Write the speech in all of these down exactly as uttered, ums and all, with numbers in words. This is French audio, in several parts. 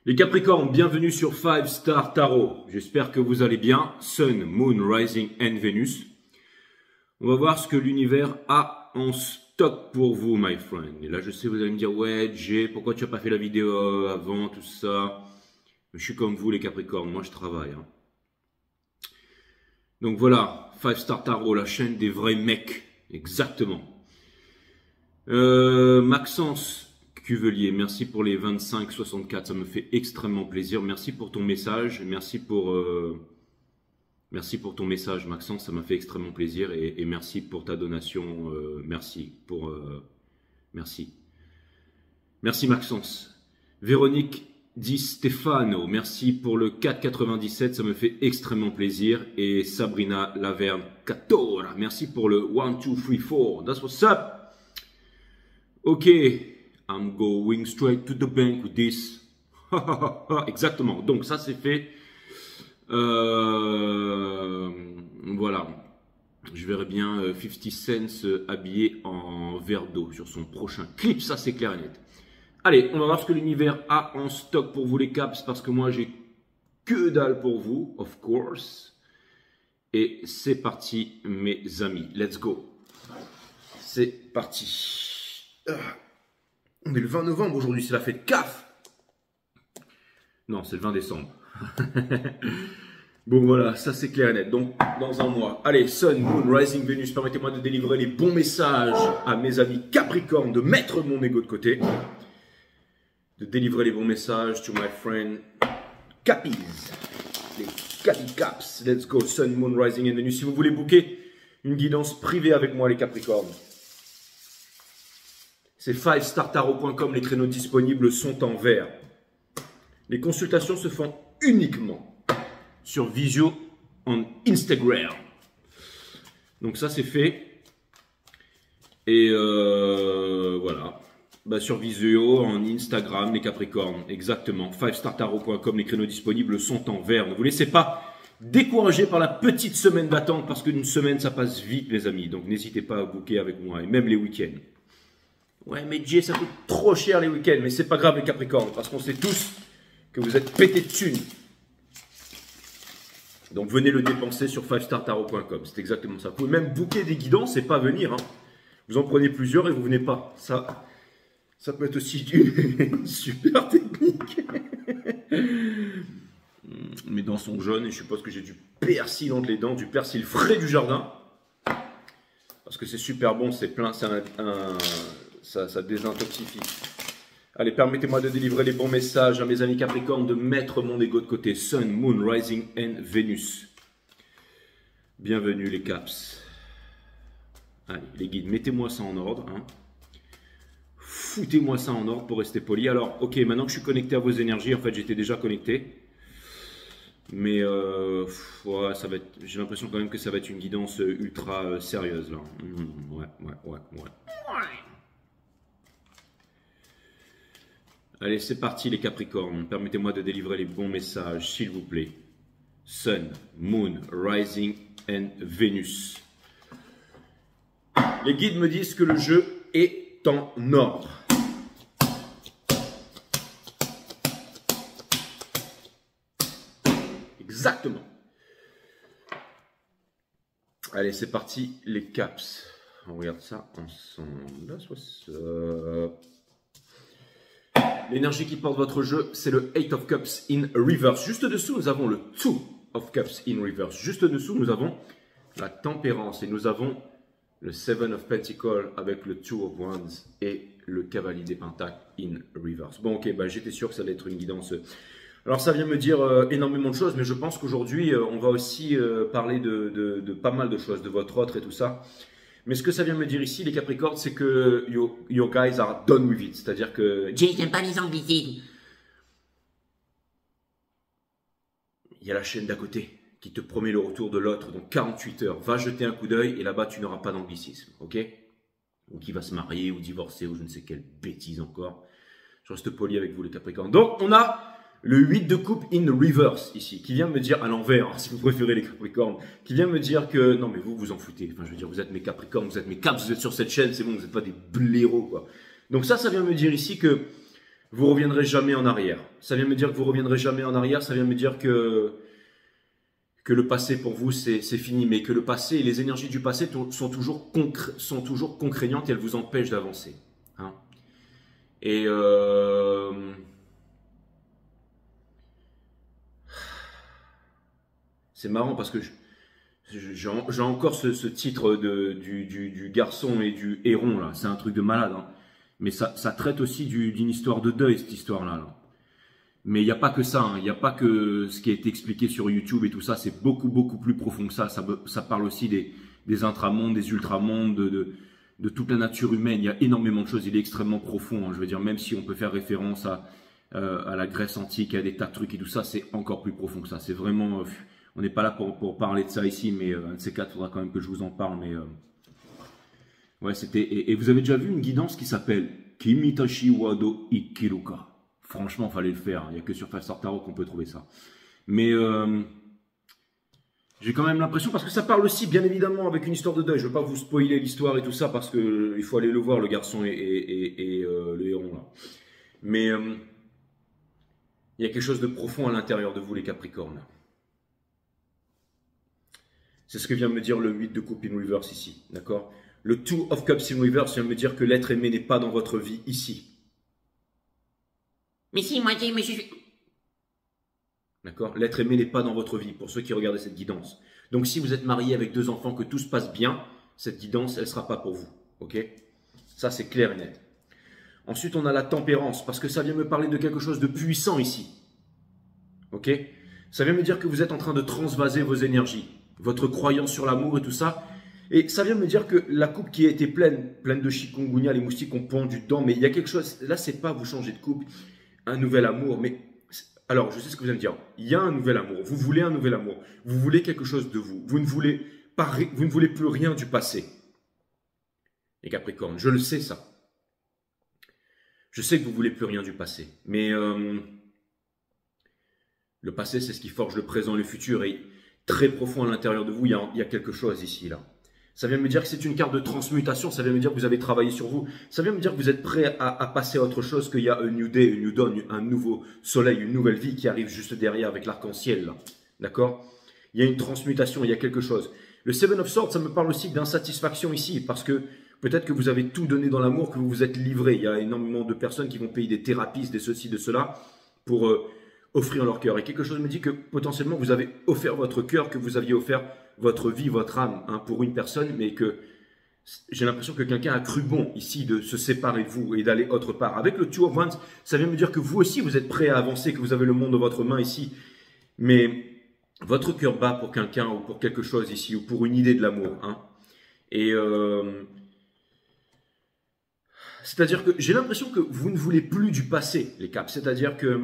Les Capricornes, bienvenue sur five star Tarot. J'espère que vous allez bien. Sun, Moon, Rising and Venus. On va voir ce que l'univers a en stock pour vous, my friend. Et là, je sais, vous allez me dire, ouais, Jay, pourquoi tu n'as pas fait la vidéo avant, tout ça. Je suis comme vous, les Capricornes. Moi, je travaille. Hein. Donc voilà, five star Tarot, la chaîne des vrais mecs. Exactement. Euh, Maxence Cuvelier, merci pour les vingt-cinq soixante-quatre, ça me fait extrêmement plaisir. Merci pour ton message, merci pour, euh, merci pour ton message Maxence, ça m'a fait extrêmement plaisir et, et merci pour ta donation, euh, merci pour, euh, merci. Merci Maxence. Véronique Di Stefano, merci pour le quatre quatre-vingt-dix-sept, ça me fait extrêmement plaisir. Et Sabrina Laverne Catora, merci pour le one, two, three, four, that's what's up. Ok. I'm going straight to the bank with this. Exactement. Donc ça c'est fait. Euh, voilà. Je verrai bien euh, fifty Cent euh, habillé en verre d'eau sur son prochain clip. Ça c'est clair et net. Allez, on va voir ce que l'univers a en stock pour vous les caps. Parce que moi j'ai que dalle pour vous, of course. Et c'est parti mes amis. Let's go. C'est parti. Ah. On est le vingt novembre aujourd'hui, c'est la fête C A F. Non, c'est le vingt décembre. Bon voilà, ça c'est clair et net. Donc, dans un mois. Allez, Sun, Moon, Rising, Venus, permettez-moi de délivrer les bons messages à mes amis Capricorne, de mettre mon ego de côté. De délivrer les bons messages to my friend Capis. Les Capi Caps. Let's go, Sun, Moon, Rising et Venus. Si vous voulez booker une guidance privée avec moi, les Capricornes. C'est five star tarot point com, les créneaux disponibles sont en vert. Les consultations se font uniquement sur Visio en Instagram. Donc ça c'est fait. Et euh, voilà. Bah, sur Visio en Instagram, les Capricornes, exactement. five star tarot point com, les créneaux disponibles sont en vert. Ne vous laissez pas décourager par la petite semaine d'attente parce qu'une semaine ça passe vite les amis. Donc n'hésitez pas à booker avec moi et même les week-ends. Ouais, mais Jay, ça coûte trop cher les week-ends. Mais c'est pas grave les Capricornes, parce qu'on sait tous que vous êtes pétés de thunes. Donc venez le dépenser sur five star tarot point com. C'est exactement ça. Vous pouvez même booker des guidances et pas venir. Hein. Vous en prenez plusieurs et vous venez pas. Ça, ça peut être aussi une super technique. Mes dents sont jaunes et je suppose que j'ai du persil entre les dents, du persil frais du jardin. Parce que c'est super bon, c'est plein, c'est un... un Ça, ça désintoxifie. Allez, permettez-moi de délivrer les bons messages à mes amis Capricornes, de mettre mon ego de côté. Sun, Moon, Rising and Venus. Bienvenue les caps. Allez, les guides, mettez-moi ça en ordre. Hein. Foutez-moi ça en ordre pour rester poli. Alors, ok, maintenant que je suis connecté à vos énergies, en fait, j'étais déjà connecté. Mais euh, ouais, ça va être. J'ai l'impression quand même que ça va être une guidance ultra euh, sérieuse là. Mmh, ouais, ouais, ouais, ouais. Allez, c'est parti les Capricornes. Permettez-moi de délivrer les bons messages, s'il vous plaît. Sun, Moon, Rising and Venus. Les guides me disent que le jeu est en ordre. Exactement. Allez, c'est parti les caps. On regarde ça ensemble. Là, soit ça. L'énergie qui porte votre jeu, c'est le eight of cups in reverse. Juste dessous, nous avons le two of cups in reverse. Juste dessous, nous avons la tempérance. Et nous avons le seven of pentacles avec le two of wands et le cavalier des pentacles in reverse. Bon, ok, bah, j'étais sûr que ça allait être une guidance. Alors, ça vient me dire euh, énormément de choses, mais je pense qu'aujourd'hui, euh, on va aussi euh, parler de, de, de pas mal de choses, de votre autre et tout ça. Mais ce que ça vient me dire ici, les Capricornes, c'est que you, your guys are done with it. C'est-à-dire que... Jay, j'aime pas les anglicismes. Il y a la chaîne d'à côté qui te promet le retour de l'autre. Donc quarante-huit heures, va jeter un coup d'œil et là-bas, tu n'auras pas d'anglicisme. Ok? Ou qui va se marier ou divorcer ou je ne sais quelle bêtise encore. Je reste poli avec vous, les Capricornes. Donc, on a le huit de coupe in reverse ici, qui vient me dire à l'envers, si vous préférez les Capricornes, qui vient me dire que, non mais vous, vous en foutez, enfin je veux dire, vous êtes mes Capricornes, vous êtes mes Caps, vous êtes sur cette chaîne, c'est bon, vous n'êtes pas des blaireaux quoi. Donc ça, ça vient me dire ici que vous reviendrez jamais en arrière. Ça vient me dire que vous reviendrez jamais en arrière, ça vient me dire que, que le passé pour vous c'est fini, mais que le passé et les énergies du passé sont toujours, sont toujours contraignantes et elles vous empêchent d'avancer. Hein. Et euh, c'est marrant parce que j'ai encore ce, ce titre de, du, du, du garçon et du héron là, c'est un truc de malade. Hein. Mais ça, ça traite aussi d'une histoire de deuil, cette histoire-là. Là. Mais il n'y a pas que ça, hein. Il n'y a pas que ce qui a été expliqué sur YouTube et tout ça, c'est beaucoup, beaucoup plus profond que ça. Ça, ça parle aussi des, des intramondes, des ultramondes, de, de, de toute la nature humaine. Il y a énormément de choses, il est extrêmement profond. Hein. Je veux dire, même si on peut faire référence à, euh, à la Grèce antique, à des tas de trucs et tout ça, c'est encore plus profond que ça. C'est vraiment... Euh, on n'est pas là pour, pour parler de ça ici, mais euh, un de ces quatre, il faudra quand même que je vous en parle, mais... Euh, Ouais, c'était. Et, et vous avez déjà vu une guidance qui s'appelle Kimitashi Wado Ikiruka. Franchement, fallait le faire. Il n'y a que sur Five Star Tarot qu'on peut trouver ça. Mais euh, j'ai quand même l'impression, parce que ça parle aussi, bien évidemment, avec une histoire de deuil. Je ne veux pas vous spoiler l'histoire et tout ça, parce qu'il faut aller le voir, le garçon et, et, et, et euh, le héron là. Mais euh, il y a quelque chose de profond à l'intérieur de vous, les Capricornes. C'est ce que vient de me dire le huit de coupe in reverse ici, d'accord? Le Two of Cups in reverse vient de me dire que l'être aimé n'est pas dans votre vie ici. Mais si, moi j'ai... Mais je... D'accord? L'être aimé n'est pas dans votre vie, pour ceux qui regardent cette guidance. Donc si vous êtes marié avec deux enfants, que tout se passe bien, cette guidance, elle ne sera pas pour vous. Ok? Ça, c'est clair et net. Ensuite, on a la tempérance, parce que ça vient me parler de quelque chose de puissant ici. Ok? Ça vient me dire que vous êtes en train de transvaser vos énergies, votre croyance sur l'amour et tout ça. Et ça vient me dire que la coupe qui a été pleine, pleine de chikungunya, les moustiques ont pendu dedans, mais il y a quelque chose, là c'est pas vous changer de coupe, un nouvel amour, mais alors je sais ce que vous allez me dire, il y a un nouvel amour, vous voulez un nouvel amour, vous voulez quelque chose de vous, vous ne voulez, pas, vous ne voulez plus rien du passé. Les Capricornes, je le sais ça. Je sais que vous ne voulez plus rien du passé, mais euh, le passé c'est ce qui forge le présent et le futur, et très profond à l'intérieur de vous, il y, a, il y a quelque chose ici, là. Ça vient me dire que c'est une carte de transmutation, ça vient me dire que vous avez travaillé sur vous, ça vient me dire que vous êtes prêt à, à passer à autre chose, qu'il y a un new day, un new dawn, un nouveau soleil, une nouvelle vie qui arrive juste derrière avec l'arc-en-ciel, d'accord? Il y a une transmutation, il y a quelque chose. Le Seven of Swords, ça me parle aussi d'insatisfaction ici, parce que peut-être que vous avez tout donné dans l'amour, que vous vous êtes livré. Il y a énormément de personnes qui vont payer des thérapies, des ceci, de cela, pour euh, offrir leur cœur. Et quelque chose me dit que potentiellement vous avez offert votre cœur, que vous aviez offert votre vie, votre âme hein, pour une personne, mais que j'ai l'impression que quelqu'un a cru bon ici de se séparer de vous et d'aller autre part. Avec le Two of Wands, ça vient me dire que vous aussi vous êtes prêt à avancer, que vous avez le monde dans votre main ici, mais votre cœur bat pour quelqu'un ou pour quelque chose ici, ou pour une idée de l'amour. Hein. Et euh, c'est-à-dire que j'ai l'impression que vous ne voulez plus du passé, les caps. C'est-à-dire que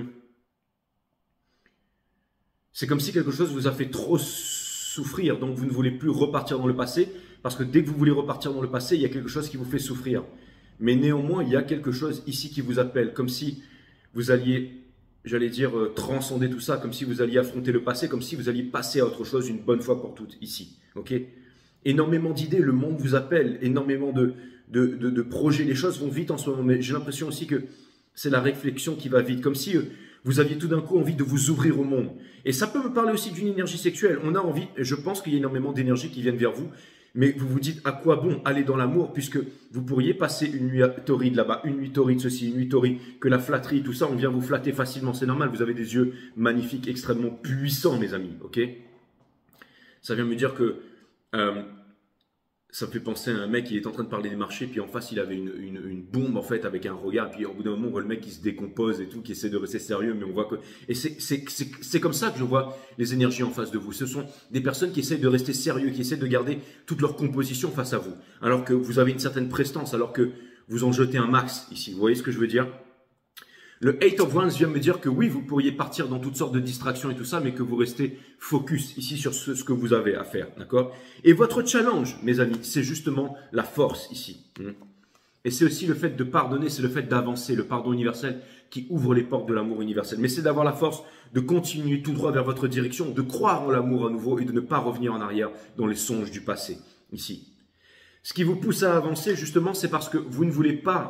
c'est comme si quelque chose vous a fait trop souffrir, donc vous ne voulez plus repartir dans le passé, parce que dès que vous voulez repartir dans le passé, il y a quelque chose qui vous fait souffrir. Mais néanmoins, il y a quelque chose ici qui vous appelle, comme si vous alliez, j'allais dire, euh, transcender tout ça, comme si vous alliez affronter le passé, comme si vous alliez passer à autre chose une bonne fois pour toutes, ici. Ok? Énormément d'idées, le monde vous appelle, énormément de, de, de, de projets, les choses vont vite en ce moment, mais j'ai l'impression aussi que c'est la réflexion qui va vite, comme si euh, vous aviez tout d'un coup envie de vous ouvrir au monde. Et ça peut me parler aussi d'une énergie sexuelle. On a envie, je pense qu'il y a énormément d'énergie qui viennent vers vous, mais vous vous dites à quoi bon aller dans l'amour, puisque vous pourriez passer une nuit torride là-bas, une nuit torride ceci, une nuit torride, que la flatterie, tout ça, on vient vous flatter facilement, c'est normal, vous avez des yeux magnifiques, extrêmement puissants, mes amis, ok? Ça vient me dire que euh, ça me fait penser à un mec qui est en train de parler des marchés, puis en face il avait une, une, une bombe en fait avec un regard, puis au bout d'un moment on voit le mec qui se décompose et tout, qui essaie de rester sérieux, mais on voit que... Et c'est comme ça que je vois les énergies en face de vous. Ce sont des personnes qui essaient de rester sérieux, qui essaient de garder toute leur composition face à vous, alors que vous avez une certaine prestance, alors que vous en jetez un max ici. Vous voyez ce que je veux dire? Le Eight of Wands vient me dire que oui, vous pourriez partir dans toutes sortes de distractions et tout ça, mais que vous restez focus ici sur ce, ce que vous avez à faire, d'accord? Et votre challenge, mes amis, c'est justement la force ici. Et c'est aussi le fait de pardonner, c'est le fait d'avancer, le pardon universel qui ouvre les portes de l'amour universel. Mais c'est d'avoir la force de continuer tout droit vers votre direction, de croire en l'amour à nouveau et de ne pas revenir en arrière dans les songes du passé, ici. Ce qui vous pousse à avancer, justement, c'est parce que vous ne voulez pas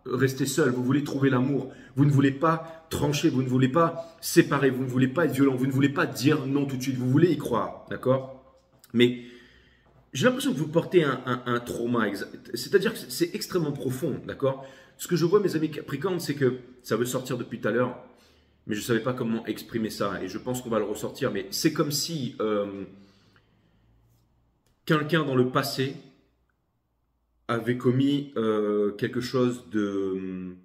rester seul, vous voulez trouver l'amour, vous ne voulez pas trancher, vous ne voulez pas séparer, vous ne voulez pas être violent, vous ne voulez pas dire non tout de suite, vous voulez y croire, d'accord? Mais j'ai l'impression que vous portez un, un, un trauma, c'est-à-dire que c'est extrêmement profond, d'accord? Ce que je vois, mes amis Capricornes, c'est que ça veut sortir depuis tout à l'heure, mais je ne savais pas comment exprimer ça, et je pense qu'on va le ressortir, mais c'est comme si euh, quelqu'un dans le passé avait commis euh, quelque chose de,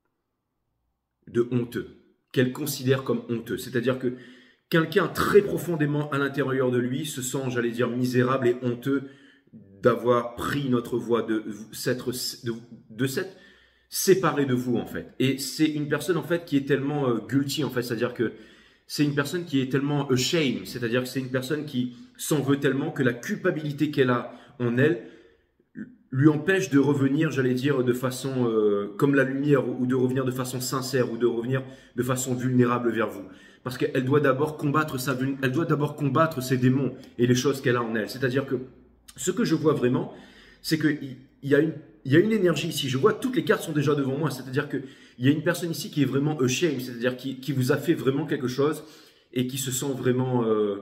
de honteux, qu'elle considère comme honteux. C'est-à-dire que quelqu'un très profondément à l'intérieur de lui se sent, j'allais dire, misérable et honteux d'avoir pris notre voie, de s'être de, de s'être séparé de vous, en fait. Et c'est une personne, en fait, qui est tellement euh, guilty, en fait, c'est-à-dire que c'est une personne qui est tellement ashamed, c'est-à-dire que c'est une personne qui s'en veut tellement que la culpabilité qu'elle a en elle lui empêche de revenir, j'allais dire, de façon euh, comme la lumière, ou de revenir de façon sincère, ou de revenir de façon vulnérable vers vous. Parce qu'elle doit d'abord combattre sa, elle doit d'abord combattre ses démons et les choses qu'elle a en elle. C'est-à-dire que ce que je vois vraiment, c'est qu'il y a une, il y a une énergie ici. Je vois toutes les cartes sont déjà devant moi. C'est-à-dire qu'il y a une personne ici qui est vraiment ashamed, c'est-à-dire qui, qui vous a fait vraiment quelque chose et qui se sent vraiment... Euh,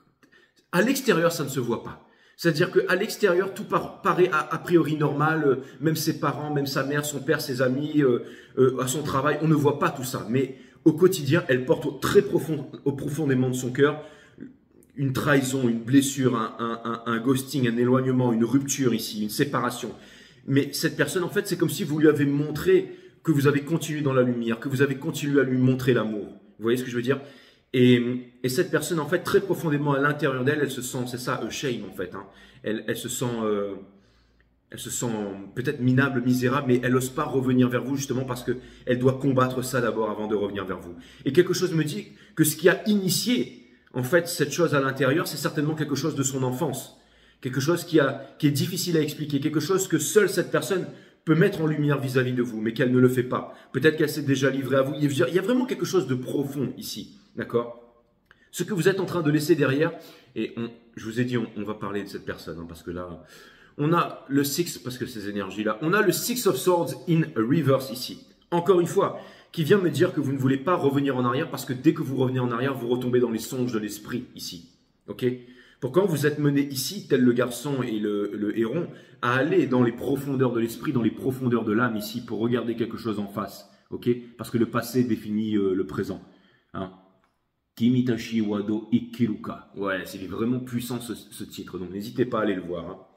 à l'extérieur, ça ne se voit pas. C'est-à-dire qu'à l'extérieur, tout par, paraît a, a priori normal, euh, même ses parents, même sa mère, son père, ses amis, euh, euh, à son travail, on ne voit pas tout ça. Mais au quotidien, elle porte au, très profond, au profondément de son cœur une trahison, une blessure, un, un, un, un ghosting, un éloignement, une rupture ici, une séparation. Mais cette personne, en fait, c'est comme si vous lui avez montré que vous avez continué dans la lumière, que vous avez continué à lui montrer l'amour. Vous voyez ce que je veux dire ? Et, et cette personne, en fait, très profondément à l'intérieur d'elle, elle se sent, c'est ça, shame, en fait. Hein. Elle, elle se sent, euh, elle se sent peut-être minable, misérable, mais elle n'ose pas revenir vers vous, justement parce qu'elle doit combattre ça d'abord avant de revenir vers vous. Et quelque chose me dit que ce qui a initié, en fait, cette chose à l'intérieur, c'est certainement quelque chose de son enfance. Quelque chose qui, a, qui est difficile à expliquer, quelque chose que seule cette personne peut mettre en lumière vis-à-vis de vous, mais qu'elle ne le fait pas. Peut-être qu'elle s'est déjà livrée à vous. Il y a vraiment quelque chose de profond ici. D'accord? Ce que vous êtes en train de laisser derrière, et on, je vous ai dit, on, on va parler de cette personne, hein, parce que là, on a le Six, parce que ces énergies-là, on a le Six of Swords in reverse ici. Encore une fois, qui vient me dire que vous ne voulez pas revenir en arrière, parce que dès que vous revenez en arrière, vous retombez dans les songes de l'esprit ici. Ok? Pourquoi vous êtes mené ici, tel le garçon et le, le héron, à aller dans les profondeurs de l'esprit, dans les profondeurs de l'âme ici, pour regarder quelque chose en face. Ok? Parce que le passé définit euh, le présent. Hein? Kimitashi Wado Ikiruka. Ouais, c'est vraiment puissant ce, ce titre, donc n'hésitez pas à aller le voir. Hein.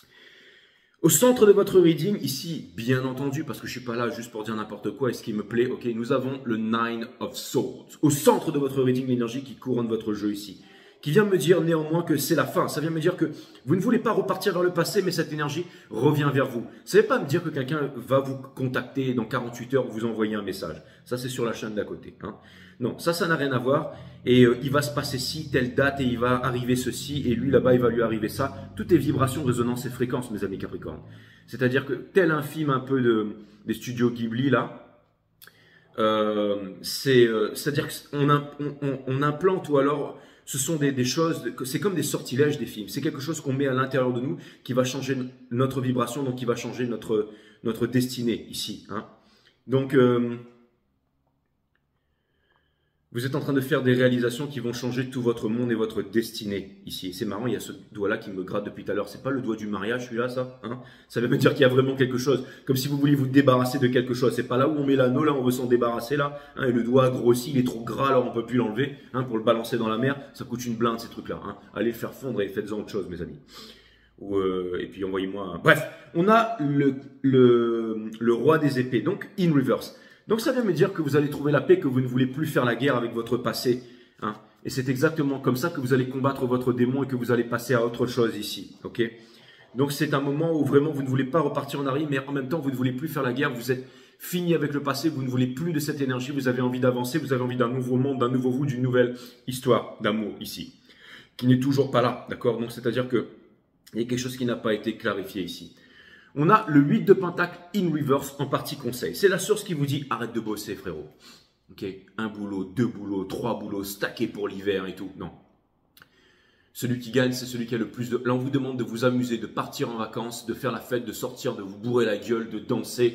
Au centre de votre reading, ici, bien entendu, parce que je ne suis pas là juste pour dire n'importe quoi et ce qui me plaît, ok, nous avons le Nine of Swords. Au centre de votre reading, l'énergie qui couronne votre jeu ici. Qui vient me dire néanmoins que c'est la fin. Ça vient me dire que vous ne voulez pas repartir vers le passé, mais cette énergie revient vers vous. Ça ne veut pas me dire que quelqu'un va vous contacter dans quarante-huit heures, vous envoyer un message. Ça, c'est sur la chaîne d'à côté. Hein. Non, ça, ça n'a rien à voir. Et euh, il va se passer ci, telle date, et il va arriver ceci, et lui, là-bas, il va lui arriver ça. Tout est vibration, résonance et fréquence, mes amis Capricorne. C'est-à-dire que tel un film un peu de, des studios Ghibli, là, euh, c'est, euh, c'est-à-dire qu'on on, on, on implante ou alors... Ce sont des, des choses, c'est comme des sortilèges des films. C'est quelque chose qu'on met à l'intérieur de nous qui va changer notre vibration, donc qui va changer notre, notre destinée ici. Hein. Donc, euh, vous êtes en train de faire des réalisations qui vont changer tout votre monde et votre destinée ici. C'est marrant, il y a ce doigt-là qui me gratte depuis tout à l'heure. C'est pas le doigt du mariage, celui-là, ça hein. Ça veut me dire qu'il y a vraiment quelque chose. Comme si vous vouliez vous débarrasser de quelque chose. C'est pas là où on met l'anneau, là on veut s'en débarrasser, là. Hein, et le doigt grossit, il est trop gras, alors on peut plus l'enlever. Hein, pour le balancer dans la mer, ça coûte une blinde, ces trucs-là. Hein. Allez le faire fondre et faites-en autre chose, mes amis. Ou, euh, et puis envoyez-moi... Un... Bref, on a le, le, le roi des épées, donc in reverse. Donc ça vient me dire que vous allez trouver la paix, que vous ne voulez plus faire la guerre avec votre passé. Hein. Et c'est exactement comme ça que vous allez combattre votre démon et que vous allez passer à autre chose ici. Ok? Donc c'est un moment où vraiment vous ne voulez pas repartir en arrière, mais en même temps vous ne voulez plus faire la guerre, vous êtes fini avec le passé, vous ne voulez plus de cette énergie, vous avez envie d'avancer, vous avez envie d'un nouveau monde, d'un nouveau vous, d'une nouvelle histoire d'amour ici, qui n'est toujours pas là. D'accord? Donc c'est-à-dire que il y a quelque chose qui n'a pas été clarifié ici. On a le huit de Pentacle in reverse en partie conseil. C'est la source qui vous dit arrête de bosser frérot. Ok, un boulot, deux boulots, trois boulots, stackés pour l'hiver et tout. Non. Celui qui gagne, c'est celui qui a le plus de... Là, on vous demande de vous amuser, de partir en vacances, de faire la fête, de sortir, de vous bourrer la gueule, de danser.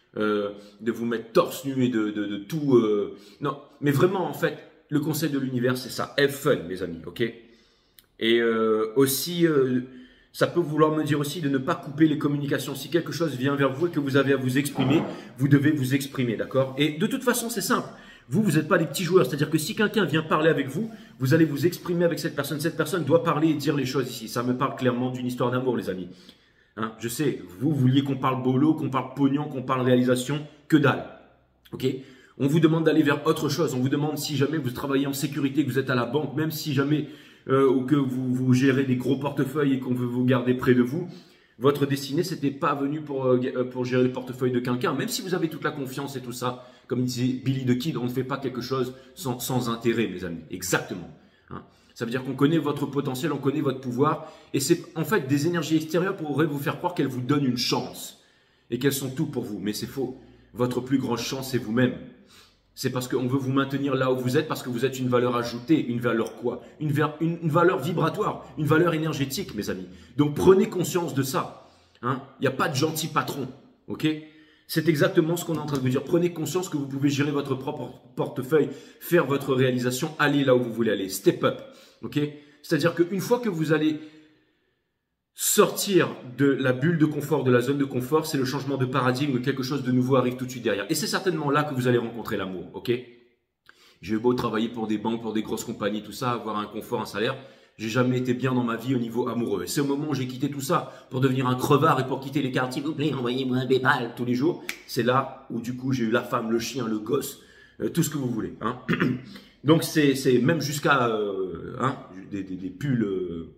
euh, de vous mettre torse nu et de, de, de tout. Euh... Non, mais vraiment, en fait, le conseil de l'univers, c'est ça. Have fun, mes amis, ok? Et euh, aussi, euh, ça peut vouloir me dire aussi de ne pas couper les communications. Si quelque chose vient vers vous et que vous avez à vous exprimer, vous devez vous exprimer, d'accord? Et de toute façon, c'est simple. Vous, vous n'êtes pas des petits joueurs. C'est-à-dire que si quelqu'un vient parler avec vous, vous allez vous exprimer avec cette personne. Cette personne doit parler et dire les choses ici. Ça me parle clairement d'une histoire d'amour, les amis. Hein, je sais, vous vouliez qu'on parle bolo, qu'on parle pognon, qu'on parle réalisation. Que dalle. Ok? On vous demande d'aller vers autre chose. On vous demande si jamais vous travaillez en sécurité, que vous êtes à la banque, même si jamais euh, ou que vous, vous gérez des gros portefeuilles et qu'on veut vous garder près de vous. Votre destinée, c'était pas venu pour, euh, pour gérer le portefeuille de quelqu'un. Même si vous avez toute la confiance et tout ça, comme disait Billy the Kid, on ne fait pas quelque chose sans, sans intérêt, mes amis. Exactement. Hein. Ça veut dire qu'on connaît votre potentiel, on connaît votre pouvoir. Et c'est en fait des énergies extérieures pourraient vous faire croire qu'elles vous donnent une chance. Et qu'elles sont tout pour vous. Mais c'est faux. Votre plus grande chance, c'est vous-même. C'est parce qu'on veut vous maintenir là où vous êtes, parce que vous êtes une valeur ajoutée. Une valeur quoi? une, une, une valeur vibratoire, une valeur énergétique, mes amis. Donc prenez conscience de ça. Hein. Il n'y a pas de gentil patron. Ok? C'est exactement ce qu'on est en train de vous dire. Prenez conscience que vous pouvez gérer votre propre portefeuille, faire votre réalisation, aller là où vous voulez aller. Step up. Ok? C'est-à-dire qu'une fois que vous allez sortir de la bulle de confort, de la zone de confort, c'est le changement de paradigme, quelque chose de nouveau arrive tout de suite derrière. Et c'est certainement là que vous allez rencontrer l'amour, ok? J'ai eu beau travailler pour des banques, pour des grosses compagnies, tout ça, avoir un confort, un salaire, j'ai jamais été bien dans ma vie au niveau amoureux. Et c'est au moment où j'ai quitté tout ça pour devenir un crevard et pour quitter les quartiers, s'il vous plaît, envoyez-moi un PayPal tous les jours. C'est là où du coup j'ai eu la femme, le chien, le gosse, euh, tout ce que vous voulez. Hein? Donc c'est même jusqu'à euh, hein, des, des, des pulls... Euh,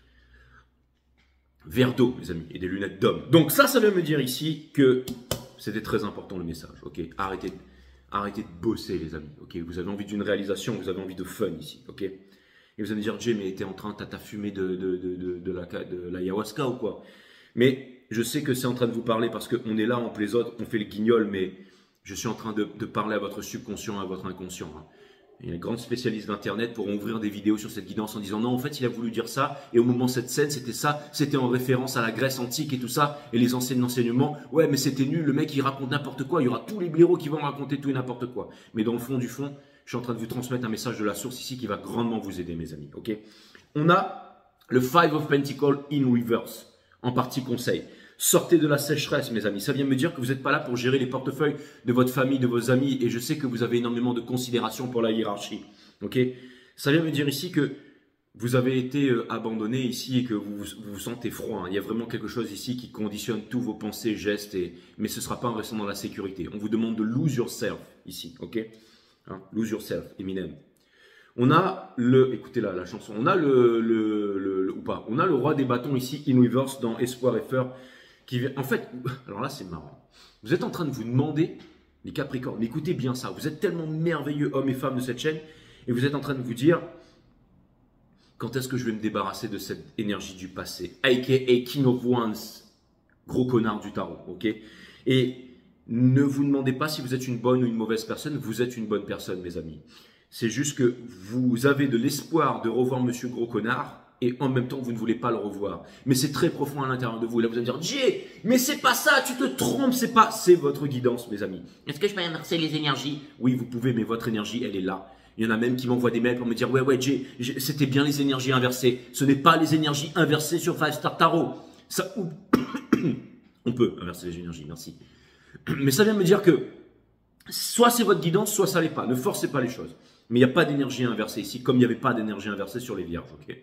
verre d'eau, mes amis, et des lunettes d'homme. Donc ça, ça veut me dire ici que c'était très important le message, ok? Arrêtez, arrêtez de bosser, les amis, ok? Vous avez envie d'une réalisation, vous avez envie de fun ici, ok? Et vous allez me dire, Jay, mais t'es en train, t'as fumé de, de, de, de, de la de l'ayahuasca ou quoi? Mais je sais que c'est en train de vous parler parce qu'on est là, on plaisante, on fait le guignol, mais je suis en train de, de parler à votre subconscient, à votre inconscient, hein. Il y a un grand spécialiste d'internet pour ouvrir des vidéos sur cette guidance en disant non, en fait, il a voulu dire ça. Et au moment de cette scène, c'était ça. C'était en référence à la Grèce antique et tout ça. Et les anciens enseignements. Ouais, mais c'était nul. Le mec, il raconte n'importe quoi. Il y aura tous les blaireaux qui vont raconter tout et n'importe quoi. Mais dans le fond du fond, je suis en train de vous transmettre un message de la source ici qui va grandement vous aider, mes amis. Ok? On a le Five of Pentacles in reverse. En partie conseil. Sortez de la sécheresse, mes amis. Ça vient me dire que vous n'êtes pas là pour gérer les portefeuilles de votre famille, de vos amis. Et je sais que vous avez énormément de considération pour la hiérarchie. Ok? Ça vient me dire ici que vous avez été euh, abandonné ici et que vous vous, vous sentez froid. Hein. Il y a vraiment quelque chose ici qui conditionne tous vos pensées, gestes. Et... Mais ce ne sera pas en restant dans la sécurité. On vous demande de lose yourself ici. Ok? Hein? Lose yourself, Eminem. On a le, écoutez là, la chanson. On a le, le, le, le, ou pas. On a le roi des bâtons ici, in reverse, dans Espoir et Peur. Qui, en fait, alors là c'est marrant, vous êtes en train de vous demander, les Capricornes, écoutez bien ça, vous êtes tellement merveilleux hommes et femmes de cette chaîne, et vous êtes en train de vous dire, quand est-ce que je vais me débarrasser de cette énergie du passé, aka King of Wands, gros connard du tarot, ok? Et ne vous demandez pas si vous êtes une bonne ou une mauvaise personne, vous êtes une bonne personne, mes amis. C'est juste que vous avez de l'espoir de revoir Monsieur Gros Connard, et en même temps, vous ne voulez pas le revoir. Mais c'est très profond à l'intérieur de vous. Et là, vous allez me dire, Jay, mais c'est pas ça, tu te trompes, c'est pas... C'est votre guidance, mes amis. Est-ce que je peux inverser les énergies? Oui, vous pouvez, mais votre énergie, elle est là. Il y en a même qui m'envoient des mails pour me dire, ouais, ouais, Jay, c'était bien les énergies inversées. Ce n'est pas les énergies inversées sur Five Star Tarot. Ça... On peut inverser les énergies, merci. Mais ça vient me dire que soit c'est votre guidance, soit ça l'est pas. Ne forcez pas les choses. Mais il n'y a pas d'énergie inversée ici, comme il n'y avait pas d'énergie inversée sur les vierges, ok?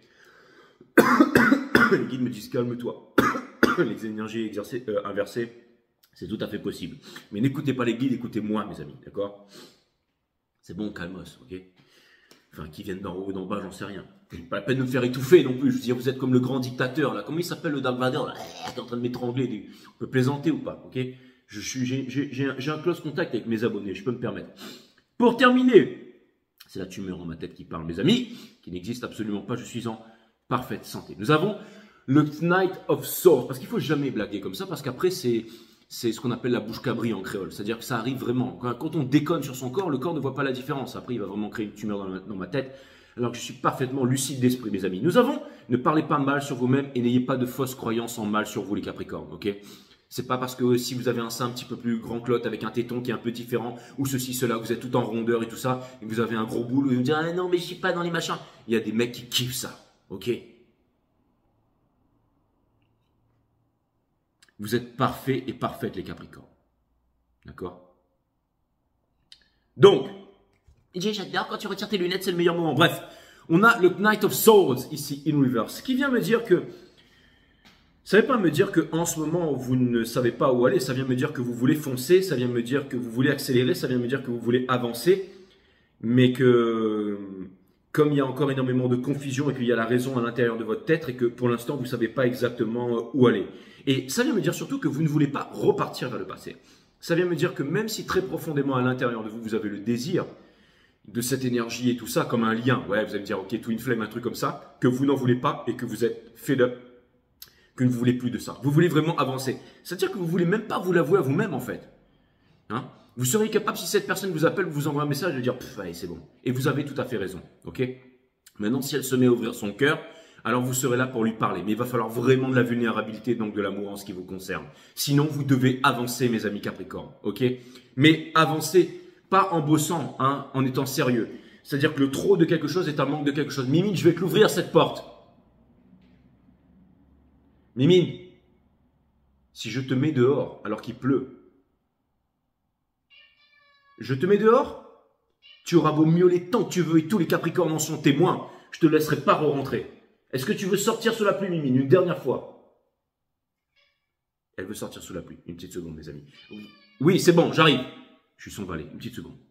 Les guides me disent calme-toi. Les énergies exercées, euh, inversées, c'est tout à fait possible. Mais n'écoutez pas les guides, écoutez-moi, mes amis, d'accord? C'est bon, calmos, ok? Enfin, qui viennent d'en haut ou d'en bas, j'en sais rien. Pas la peine de me faire étouffer non plus. Je veux dire, vous êtes comme le grand dictateur, là. Comment il s'appelle le Dark Vador, là? Qui est en train de m'étrangler. On peut plaisanter ou pas, ok? Je suis, j'ai un, un close contact avec mes abonnés, je peux me permettre. Pour terminer, c'est la tumeur dans ma tête qui parle, mes amis, qui n'existe absolument pas. Je suis en parfaite santé. Nous avons le Knight of Swords, parce qu'il ne faut jamais blaguer comme ça, parce qu'après, c'est ce qu'on appelle la bouche cabrie en créole. C'est-à-dire que ça arrive vraiment. Quand, quand on déconne sur son corps, le corps ne voit pas la différence. Après, il va vraiment créer une tumeur dans, la, dans ma tête, alors que je suis parfaitement lucide d'esprit, mes amis. Nous avons, ne parlez pas mal sur vous-même et n'ayez pas de fausses croyances en mal sur vous, les Capricornes, ok? C'est pas parce que si vous avez un sein un petit peu plus grand que l'autre avec un téton qui est un peu différent ou ceci, cela, vous êtes tout en rondeur et tout ça, et vous avez un gros boule, vous vous dites ah non mais je suis pas dans les machins. Il y a des mecs qui kiffent ça, ok? Vous êtes parfaits et parfaites les Capricornes, d'accord? Donc, j'adore quand tu retires tes lunettes, c'est le meilleur moment. Bref, on a le Knight of Swords ici in reverse, qui vient me dire que ça ne veut pas me dire qu'en ce moment, vous ne savez pas où aller. Ça vient me dire que vous voulez foncer. Ça vient me dire que vous voulez accélérer. Ça vient me dire que vous voulez avancer. Mais que, comme il y a encore énormément de confusion et qu'il y a la raison à l'intérieur de votre tête et que pour l'instant, vous ne savez pas exactement où aller. Et ça vient me dire surtout que vous ne voulez pas repartir vers le passé. Ça vient me dire que même si très profondément à l'intérieur de vous, vous avez le désir de cette énergie et tout ça, comme un lien. Ouais, vous allez me dire, ok, twin flame, un truc comme ça, que vous n'en voulez pas et que vous êtes fed up. Que vous ne voulez plus de ça. Vous voulez vraiment avancer. C'est-à-dire que vous ne voulez même pas vous l'avouer à vous-même, en fait. Hein? Vous seriez capable, si cette personne vous appelle, vous envoie un message, de dire, pff, allez, c'est bon. Et vous avez tout à fait raison. Ok? Maintenant, si elle se met à ouvrir son cœur, alors vous serez là pour lui parler. Mais il va falloir vraiment de la vulnérabilité, donc de l'amour en ce qui vous concerne. Sinon, vous devez avancer, mes amis Capricornes. Ok? Mais avancer, pas en bossant, hein, en étant sérieux. C'est-à-dire que le trop de quelque chose est un manque de quelque chose. Mimine, je vais te l'ouvrir, cette porte. Mimine, si je te mets dehors alors qu'il pleut, je te mets dehors, tu auras beau miauler tant que tu veux et tous les Capricornes en sont témoins, je te laisserai pas re-rentrer. Est-ce que tu veux sortir sous la pluie, Mimine, une dernière fois? Elle veut sortir sous la pluie. Une petite seconde, mes amis. Oui, c'est bon, j'arrive. Je suis son valet, une petite seconde.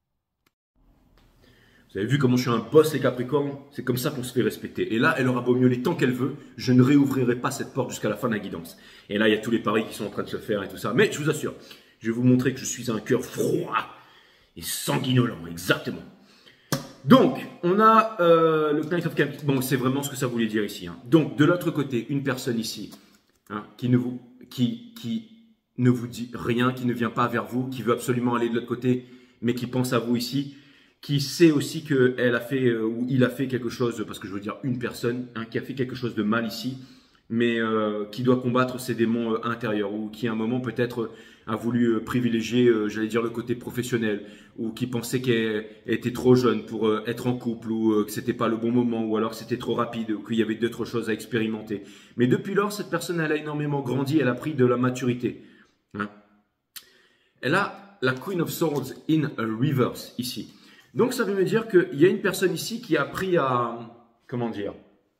Vous avez vu comment je suis un boss, les Capricornes? C'est comme ça qu'on se fait respecter. Et là, elle aura beau miauler tant qu'elle veut, je ne réouvrirai pas cette porte jusqu'à la fin de la guidance. Et là, il y a tous les paris qui sont en train de se faire et tout ça. Mais je vous assure, je vais vous montrer que je suis un cœur froid et sanguinolent, exactement. Donc, on a euh, le Knight of Cups. Bon, c'est vraiment ce que ça voulait dire ici. Hein. Donc, de l'autre côté, une personne ici hein, qui, ne vous, qui, qui ne vous dit rien, qui ne vient pas vers vous, qui veut absolument aller de l'autre côté, mais qui pense à vous ici, qui sait aussi qu'elle a fait euh, ou il a fait quelque chose, parce que je veux dire une personne, hein, qui a fait quelque chose de mal ici, mais euh, qui doit combattre ses démons euh, intérieurs, ou qui à un moment peut-être euh, a voulu euh, privilégier, euh, j'allais dire, le côté professionnel, ou qui pensait qu'elle était trop jeune pour euh, être en couple, ou euh, que c'était pas le bon moment, ou alors que c'était trop rapide, ou qu'il y avait d'autres choses à expérimenter. Mais depuis lors, cette personne, elle a énormément grandi, elle a pris de la maturité. Hein. Elle a la Queen of Swords in reverse ici. Donc, ça veut me dire qu'il y a une personne ici qui a appris à, comment dire,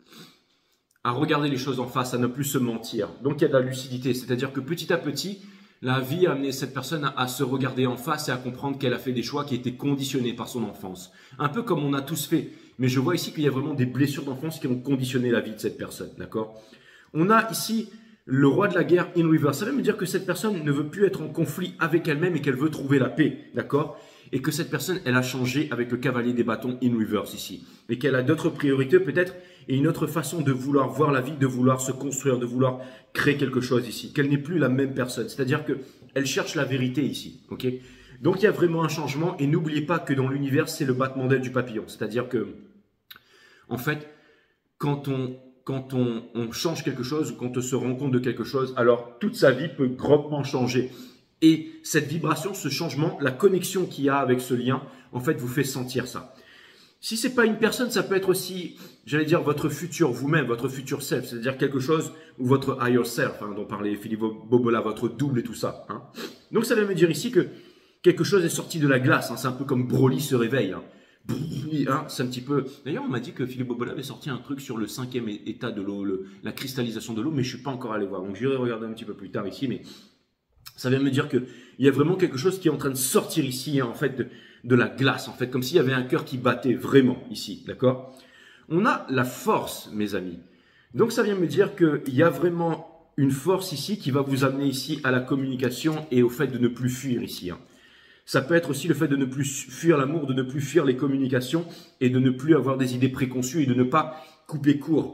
à regarder les choses en face, à ne plus se mentir. Donc, il y a de la lucidité. C'est-à-dire que petit à petit, la vie a amené cette personne à, à se regarder en face et à comprendre qu'elle a fait des choix qui étaient conditionnés par son enfance. Un peu comme on a tous fait. Mais je vois ici qu'il y a vraiment des blessures d'enfance qui ont conditionné la vie de cette personne. D'accord? On a ici le roi de la guerre in reverse. Ça veut me dire que cette personne ne veut plus être en conflit avec elle-même et qu'elle veut trouver la paix. D'accord? Et que cette personne, elle a changé avec le cavalier des bâtons in reverse ici. Et qu'elle a d'autres priorités peut-être et une autre façon de vouloir voir la vie, de vouloir se construire, de vouloir créer quelque chose ici. Qu'elle n'est plus la même personne. C'est-à-dire qu'elle cherche la vérité ici. Ok? Donc il y a vraiment un changement et n'oubliez pas que dans l'univers, c'est le battement d'aile du papillon. C'est-à-dire que, en fait, quand on, quand on, on change quelque chose ou quand on se rend compte de quelque chose, alors toute sa vie peut grandement changer. Et cette vibration, ce changement, la connexion qu'il y a avec ce lien, en fait, vous fait sentir ça. Si c'est pas une personne, ça peut être aussi, j'allais dire, votre futur vous-même, votre futur self, c'est-à-dire quelque chose, ou votre higher self, hein, dont parlait Philippe Bobola, votre double et tout ça. Hein. Donc ça veut me dire ici que quelque chose est sorti de la glace, hein, c'est un peu comme Broly se réveille. Hein. Hein, c'est un petit peu... D'ailleurs, on m'a dit que Philippe Bobola avait sorti un truc sur le cinquième état de l'eau, la cristallisation de l'eau, mais je suis pas encore allé voir, donc j'irai regarder un petit peu plus tard ici, mais... Ça vient me dire qu'il y a vraiment quelque chose qui est en train de sortir ici, hein, en fait, de, de la glace, en fait, comme s'il y avait un cœur qui battait vraiment ici, d'accord? On a la force, mes amis. Donc, ça vient me dire qu'il y a vraiment une force ici qui va vous amener ici à la communication et au fait de ne plus fuir ici. Hein. Ça peut être aussi le fait de ne plus fuir l'amour, de ne plus fuir les communications et de ne plus avoir des idées préconçues et de ne pas couper court.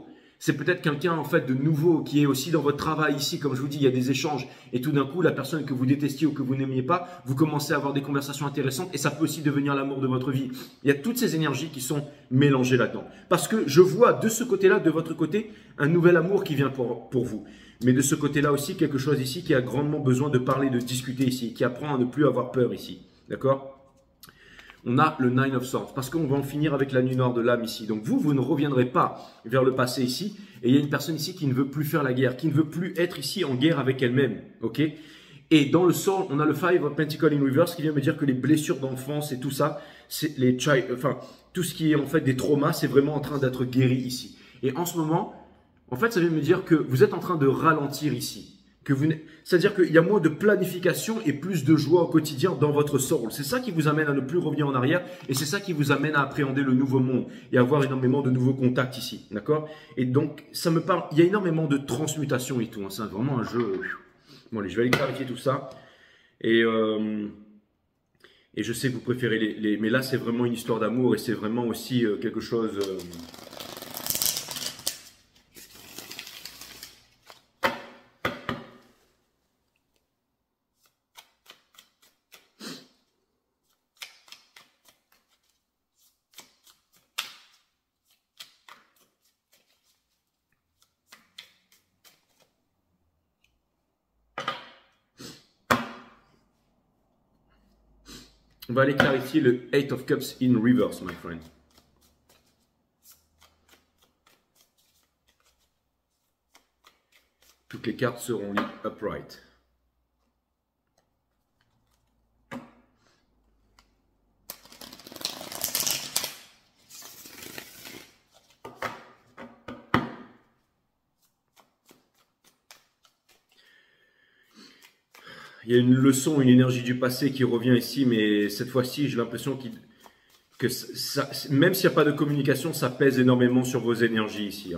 C'est peut-être quelqu'un en fait de nouveau qui est aussi dans votre travail ici. Comme je vous dis, il y a des échanges et tout d'un coup, la personne que vous détestiez ou que vous n'aimiez pas, vous commencez à avoir des conversations intéressantes et ça peut aussi devenir l'amour de votre vie. Il y a toutes ces énergies qui sont mélangées là-dedans. Parce que je vois de ce côté-là, de votre côté, un nouvel amour qui vient pour, pour vous. Mais de ce côté-là aussi, quelque chose ici qui a grandement besoin de parler, de discuter ici, qui apprend à ne plus avoir peur ici. D'accord ? On a le Nine of Swords, parce qu'on va en finir avec la nuit noire de l'âme ici. Donc vous, vous ne reviendrez pas vers le passé ici. Et il y a une personne ici qui ne veut plus faire la guerre, qui ne veut plus être ici en guerre avec elle-même. Ok ? Et dans le Soul, on a le Five of Pentacles in Reverse qui vient me dire que les blessures d'enfance et tout ça, c'est les child, enfin tout ce qui est en fait des traumas, c'est vraiment en train d'être guéri ici. Et en ce moment, en fait, ça vient me dire que vous êtes en train de ralentir ici. Que vous, c'est-à-dire qu'il y a moins de planification et plus de joie au quotidien dans votre soul. C'est ça qui vous amène à ne plus revenir en arrière et c'est ça qui vous amène à appréhender le nouveau monde et à avoir énormément de nouveaux contacts ici, d'accord? Et donc, ça me parle, il y a énormément de transmutation et tout, hein. C'est vraiment un jeu. Bon, allez, je vais aller clarifier tout ça. Et, euh, et je sais que vous préférez les, les mais là, c'est vraiment une histoire d'amour et c'est vraiment aussi euh, quelque chose... Euh, On va aller clarifier le Eight of Cups in reverse, my friend. Toutes les cartes seront liées upright. Il y a une leçon, une énergie du passé qui revient ici, mais cette fois-ci, j'ai l'impression que ça, même s'il n'y a pas de communication, ça pèse énormément sur vos énergies ici. Hein.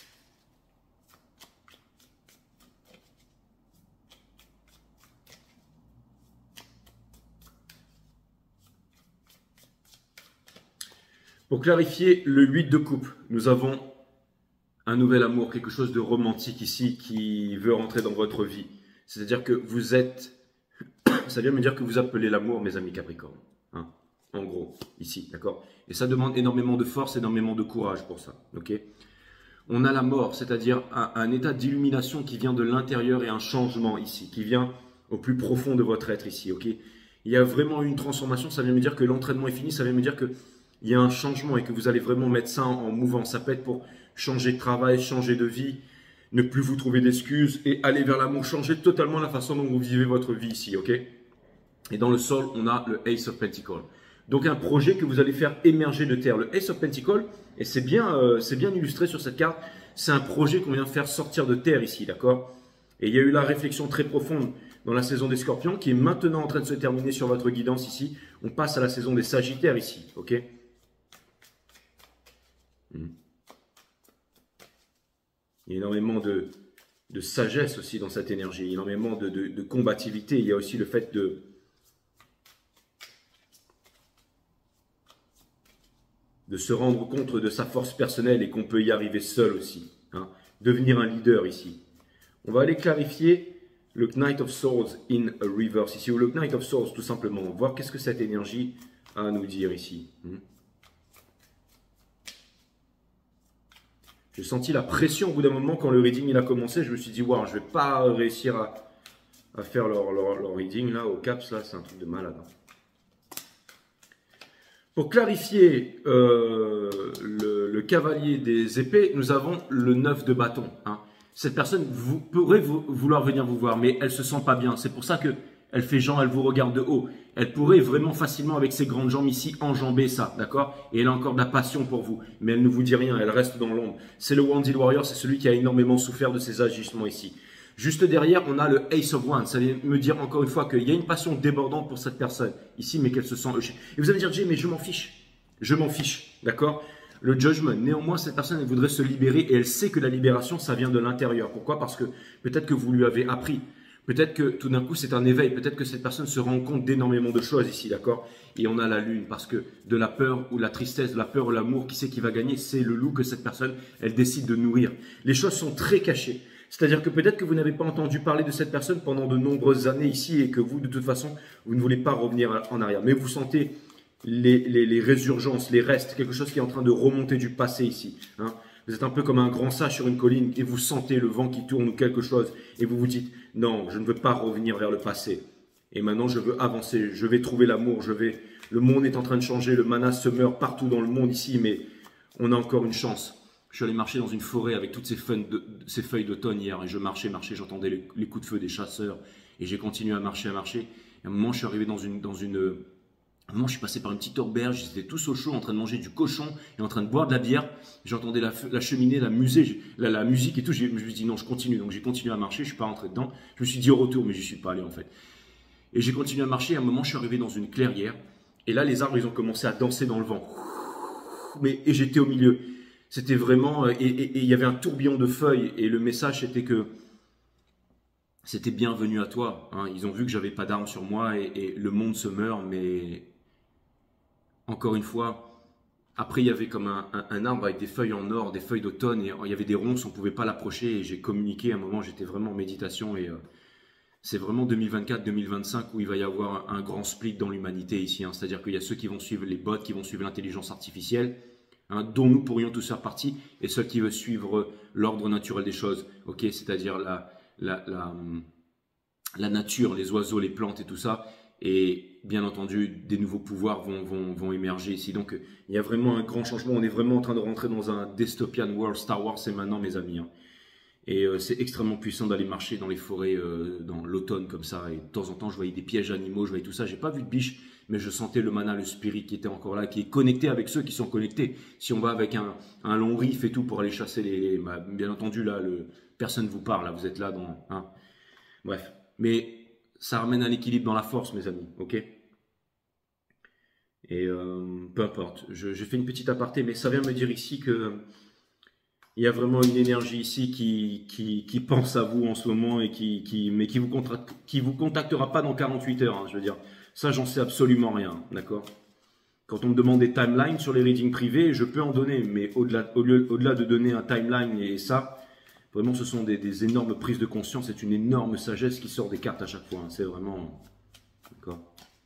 Pour clarifier le huit de coupe, nous avons un nouvel amour, quelque chose de romantique ici qui veut rentrer dans votre vie. C'est-à-dire que vous êtes, ça vient me dire que vous appelez l'amour, mes amis Capricorne, hein, en gros, ici, d'accord? Et ça demande énormément de force, énormément de courage pour ça, ok? On a la mort, c'est-à-dire un, un état d'illumination qui vient de l'intérieur et un changement ici, qui vient au plus profond de votre être ici, ok? Il y a vraiment une transformation, ça vient me dire que l'entraînement est fini, ça vient me dire qu'il y a un changement et que vous allez vraiment mettre ça en, en mouvement. Ça peut être pour changer de travail, changer de vie, ne plus vous trouver d'excuses et aller vers l'amour, changer totalement la façon dont vous vivez votre vie ici, ok? Et dans le sol, on a le Ace of Pentacles. Donc un projet que vous allez faire émerger de terre. Le Ace of Pentacles, et c'est bien, euh, c'est bien illustré sur cette carte, c'est un projet qu'on vient faire sortir de terre ici, d'accord? Et il y a eu la réflexion très profonde dans la saison des Scorpions qui est maintenant en train de se terminer sur votre guidance ici. On passe à la saison des Sagittaires ici, ok? Hmm. Il y a énormément de, de sagesse aussi dans cette énergie, il y a énormément de, de, de combativité. Il y a aussi le fait de, de se rendre compte de sa force personnelle et qu'on peut y arriver seul aussi. Hein. Devenir un leader ici. On va aller clarifier le Knight of Swords in a reverse ici, ou le Knight of Swords tout simplement. Voir qu'est-ce que cette énergie a à nous dire ici. Hmm. J'ai senti la pression au bout d'un moment quand le reading il a commencé. Je me suis dit, waouh, je ne vais pas réussir à, à faire leur, leur, leur reading là, au caps, là, c'est un truc de malade. Pour clarifier euh, le, le cavalier des épées, nous avons le neuf de bâton. Hein. Cette personne, vous pourrez vous, vouloir venir vous voir, mais elle ne se sent pas bien. C'est pour ça que elle fait genre, elle vous regarde de haut. Elle pourrait vraiment facilement, avec ses grandes jambes ici, enjamber ça, d'accord? Et elle a encore de la passion pour vous, mais elle ne vous dit rien, elle reste dans l'ombre. C'est le Wounded Warrior, c'est celui qui a énormément souffert de ces agissements ici. Juste derrière, on a le Ace of Wands. Ça vient me dire encore une fois qu'il y a une passion débordante pour cette personne ici, mais qu'elle se sent... Et vous allez dire, Jay, mais je m'en fiche. Je m'en fiche, d'accord? Le Judgment. Néanmoins, cette personne, elle voudrait se libérer et elle sait que la libération, ça vient de l'intérieur. Pourquoi? Parce que peut-être que vous lui avez appris. Peut-être que tout d'un coup, c'est un éveil. Peut-être que cette personne se rend compte d'énormément de choses ici, d'accord? Et on a la lune, parce que de la peur ou la tristesse, de la peur ou l'amour, qui c'est qui va gagner? C'est le loup que cette personne, elle décide de nourrir. Les choses sont très cachées. C'est-à-dire que peut-être que vous n'avez pas entendu parler de cette personne pendant de nombreuses années ici et que vous, de toute façon, vous ne voulez pas revenir en arrière. Mais vous sentez les, les, les résurgences, les restes, quelque chose qui est en train de remonter du passé ici, hein. Vous êtes un peu comme un grand sage sur une colline et vous sentez le vent qui tourne ou quelque chose et vous vous dites « Non, je ne veux pas revenir vers le passé. Et maintenant, je veux avancer, je vais trouver l'amour, je vais… Le monde est en train de changer, le mana se meurt partout dans le monde ici, mais on a encore une chance. » Je suis allé marcher dans une forêt avec toutes ces feuilles de- ces feuilles d'automne hier et je marchais, marchais, j'entendais les, les coups de feu des chasseurs et j'ai continué à marcher, à marcher. Et à un moment, je suis arrivé dans une… Dans une à un moment, je suis passé par une petite auberge, ils étaient tous au chaud, en train de manger du cochon et en train de boire de la bière. J'entendais la, la cheminée, la, musée, la, la musique et tout. Je me suis dit non, je continue. Donc j'ai continué à marcher, je suis pas rentré dedans. Je me suis dit au retour, mais j'y suis pas allé en fait. Et j'ai continué à marcher. À un moment, je suis arrivé dans une clairière. Et là, les arbres, ils ont commencé à danser dans le vent. Mais, et j'étais au milieu. C'était vraiment… Et, et, et il y avait un tourbillon de feuilles. Et le message, c'était que c'était bienvenu à toi. Hein. Ils ont vu que j'avais pas d'armes sur moi et, et le monde se meurt, mais… Encore une fois, après il y avait comme un, un, un arbre avec des feuilles en or, des feuilles d'automne, et il y avait des ronces, on ne pouvait pas l'approcher, et j'ai communiqué à un moment, j'étais vraiment en méditation, et euh, c'est vraiment deux mille vingt-quatre deux mille vingt-cinq où il va y avoir un, un grand split dans l'humanité ici, hein. C'est-à-dire qu'il y a ceux qui vont suivre les bots, qui vont suivre l'intelligence artificielle, hein, dont nous pourrions tous faire partie, et ceux qui veulent suivre l'ordre naturel des choses, ok, c'est-à-dire la, la, la, la nature, les oiseaux, les plantes et tout ça. Et bien entendu, des nouveaux pouvoirs vont, vont, vont émerger ici. Donc, il y a vraiment un grand changement. On est vraiment en train de rentrer dans un dystopian world. Star Wars, c'est maintenant, mes amis, hein. Et euh, c'est extrêmement puissant d'aller marcher dans les forêts euh, dans l'automne comme ça. Et de temps en temps, je voyais des pièges animaux, je voyais tout ça. J'ai pas vu de biche, mais je sentais le mana, le spirit qui était encore là, qui est connecté avec ceux qui sont connectés. Si on va avec un, un long riff et tout pour aller chasser les… les bah, bien entendu, là, le, personne ne vous parle. Là, vous êtes là dans… Hein. Bref. Mais… ça ramène un équilibre dans la force, mes amis, ok? Et euh, peu importe, j'ai fait une petite aparté, mais ça vient me dire ici que il y a vraiment une énergie ici qui, qui, qui pense à vous en ce moment, et qui, qui, mais qui vous, qui vous contactera pas dans quarante-huit heures, hein, je veux dire. Ça, j'en sais absolument rien, d'accord? Quand on me demande des timelines sur les readings privés, je peux en donner, mais au-delà au-delà de donner un timeline et ça… Vraiment, ce sont des, des énormes prises de conscience. C'est une énorme sagesse qui sort des cartes à chaque fois, hein. C'est vraiment… D'accord.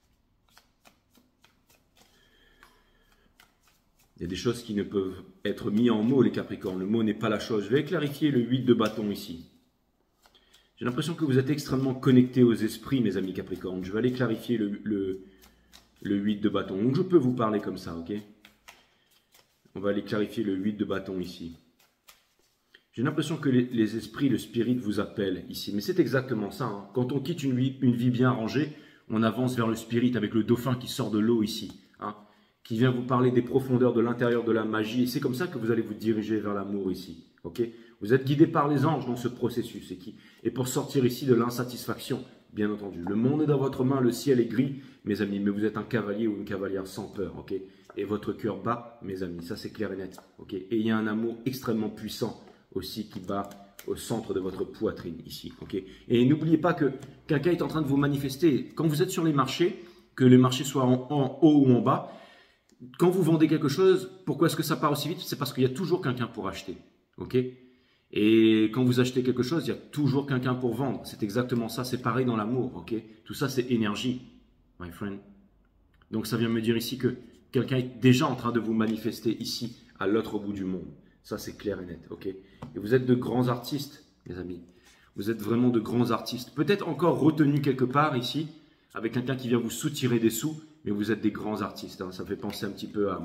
Il y a des choses qui ne peuvent être mises en mots, les Capricornes. Le mot n'est pas la chose. Je vais clarifier le huit de bâton ici. J'ai l'impression que vous êtes extrêmement connectés aux esprits, mes amis Capricornes. Je vais aller clarifier le, le, le huit de bâton. Donc, je peux vous parler comme ça, ok? On va aller clarifier le huit de bâton ici. J'ai l'impression que les, les esprits, le spirit vous appellent ici. Mais c'est exactement ça, hein. Quand on quitte une vie, une vie bien rangée, on avance vers le spirit avec le dauphin qui sort de l'eau ici, hein, qui vient vous parler des profondeurs de l'intérieur de la magie. Et c'est comme ça que vous allez vous diriger vers l'amour ici. Okay, vous êtes guidé par les anges dans ce processus. Et, qui, et pour sortir ici de l'insatisfaction, bien entendu. Le monde est dans votre main, le ciel est gris, mes amis. Mais vous êtes un cavalier ou une cavalière sans peur. Okay, et votre cœur bat, mes amis. Ça, c'est clair et net. Okay, et il y a un amour extrêmement puissant aussi qui bat au centre de votre poitrine ici, ok. Et n'oubliez pas que quelqu'un est en train de vous manifester. Quand vous êtes sur les marchés, que les marchés soient en, en haut ou en bas, quand vous vendez quelque chose, pourquoi est-ce que ça part aussi vite? C'est parce qu'il y a toujours quelqu'un pour acheter, ok. Et quand vous achetez quelque chose, il y a toujours quelqu'un pour vendre. C'est exactement ça, c'est pareil dans l'amour, ok. Tout ça, c'est énergie, my friend. Donc ça vient me dire ici que quelqu'un est déjà en train de vous manifester ici, à l'autre bout du monde. Ça, c'est clair et net, ok. Et vous êtes de grands artistes, mes amis. Vous êtes vraiment de grands artistes. Peut-être encore retenus quelque part ici, avec quelqu'un qui vient vous soutirer des sous, mais vous êtes des grands artistes, hein. Ça me fait penser un petit peu à,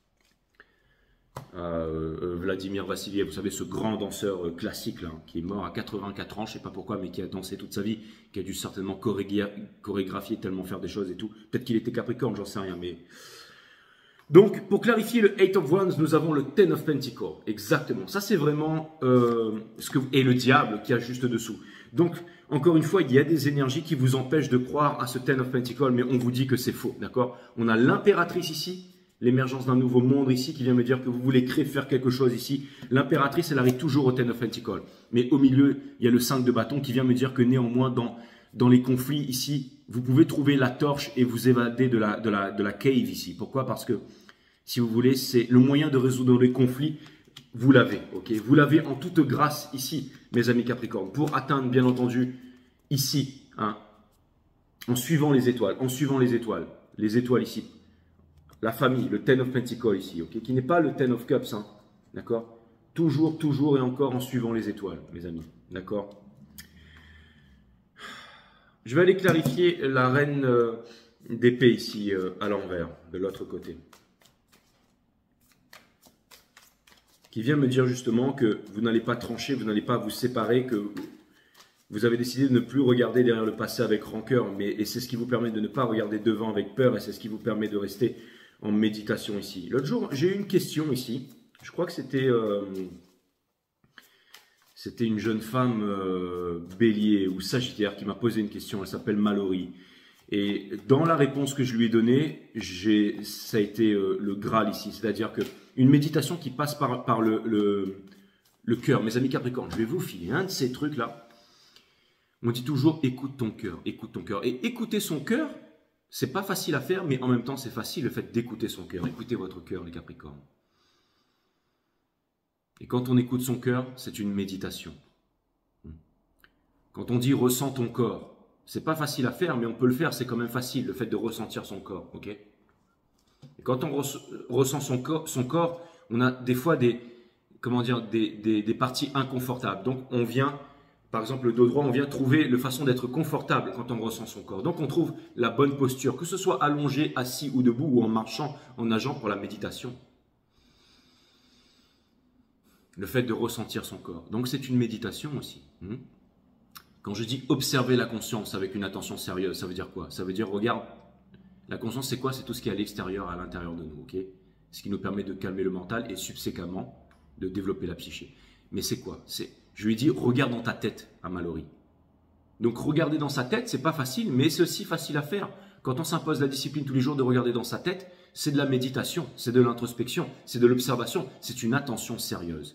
à euh, Vladimir Vassiliev, vous savez, ce grand danseur euh, classique, là, hein, qui est mort à quatre-vingt-quatre ans, je ne sais pas pourquoi, mais qui a dansé toute sa vie, qui a dû certainement chorégraphier, tellement faire des choses et tout. Peut-être qu'il était Capricorne, j'en sais rien, mais… Donc, pour clarifier le Eight of Wands, nous avons le Ten of Pentacles. Exactement. Ça, c'est vraiment euh, ce que et le diable qui a juste dessous. Donc, encore une fois, il y a des énergies qui vous empêchent de croire à ce Ten of Pentacles, mais on vous dit que c'est faux, d'accord? On a l'impératrice ici, l'émergence d'un nouveau monde ici qui vient me dire que vous voulez créer, faire quelque chose ici. L'impératrice, elle arrive toujours au Ten of Pentacles. Mais au milieu, il y a le cinq de bâton qui vient me dire que néanmoins, dans, dans les conflits ici, vous pouvez trouver la torche et vous évader de la, de la, de la cave ici. Pourquoi? Parce que, si vous voulez, c'est le moyen de résoudre les conflits. Vous l'avez, ok? Vous l'avez en toute grâce ici, mes amis Capricorne, pour atteindre, bien entendu, ici, hein, en suivant les étoiles, en suivant les étoiles, les étoiles ici. La famille, le Ten of Pentacles ici, ok, qui n'est pas le Ten of Cups, hein, d'accord? Toujours, toujours et encore en suivant les étoiles, mes amis, d'accord? Je vais aller clarifier la reine euh, d'épée ici, euh, à l'envers, de l'autre côté. Qui vient me dire justement que vous n'allez pas trancher, vous n'allez pas vous séparer, que vous avez décidé de ne plus regarder derrière le passé avec rancœur, mais, et c'est ce qui vous permet de ne pas regarder devant avec peur, et c'est ce qui vous permet de rester en méditation ici. L'autre jour, j'ai eu une question ici. Je crois que c'était euh, c'était une jeune femme euh, bélier ou sagittaire qui m'a posé une question. Elle s'appelle Mallory. Et dans la réponse que je lui ai donnée, j'ai, ça a été euh, le Graal ici. C'est-à-dire que une méditation qui passe par, par le, le, le cœur. Mes amis Capricorne, je vais vous filer un de ces trucs-là. On dit toujours écoute ton cœur, écoute ton cœur. Et écouter son cœur, c'est pas facile à faire, mais en même temps, c'est facile le fait d'écouter son cœur. Écoutez votre cœur, les Capricornes. Et quand on écoute son cœur, c'est une méditation. Quand on dit ressens ton corps, c'est pas facile à faire, mais on peut le faire, c'est quand même facile, le fait de ressentir son corps, ok? Et quand on res, ressent son corps, son corps, on a des fois des, comment dire, des, des, des parties inconfortables. Donc on vient, par exemple le dos droit, on vient trouver la façon d'être confortable quand on ressent son corps. Donc on trouve la bonne posture, que ce soit allongé, assis ou debout, ou en marchant, en nageant pour la méditation. Le fait de ressentir son corps. Donc c'est une méditation aussi. Quand je dis observer la conscience avec une attention sérieuse, ça veut dire quoi? Ça veut dire, regarde, la conscience c'est quoi? C'est tout ce qui est à l'extérieur, à l'intérieur de nous, ok? Ce qui nous permet de calmer le mental et subséquemment de développer la psyché. Mais c'est quoi? C'est, je lui ai dit, regarde dans ta tête à Mallory. Donc regarder dans sa tête, c'est pas facile, mais c'est aussi facile à faire. Quand on s'impose la discipline tous les jours de regarder dans sa tête, c'est de la méditation, c'est de l'introspection, c'est de l'observation, c'est une attention sérieuse.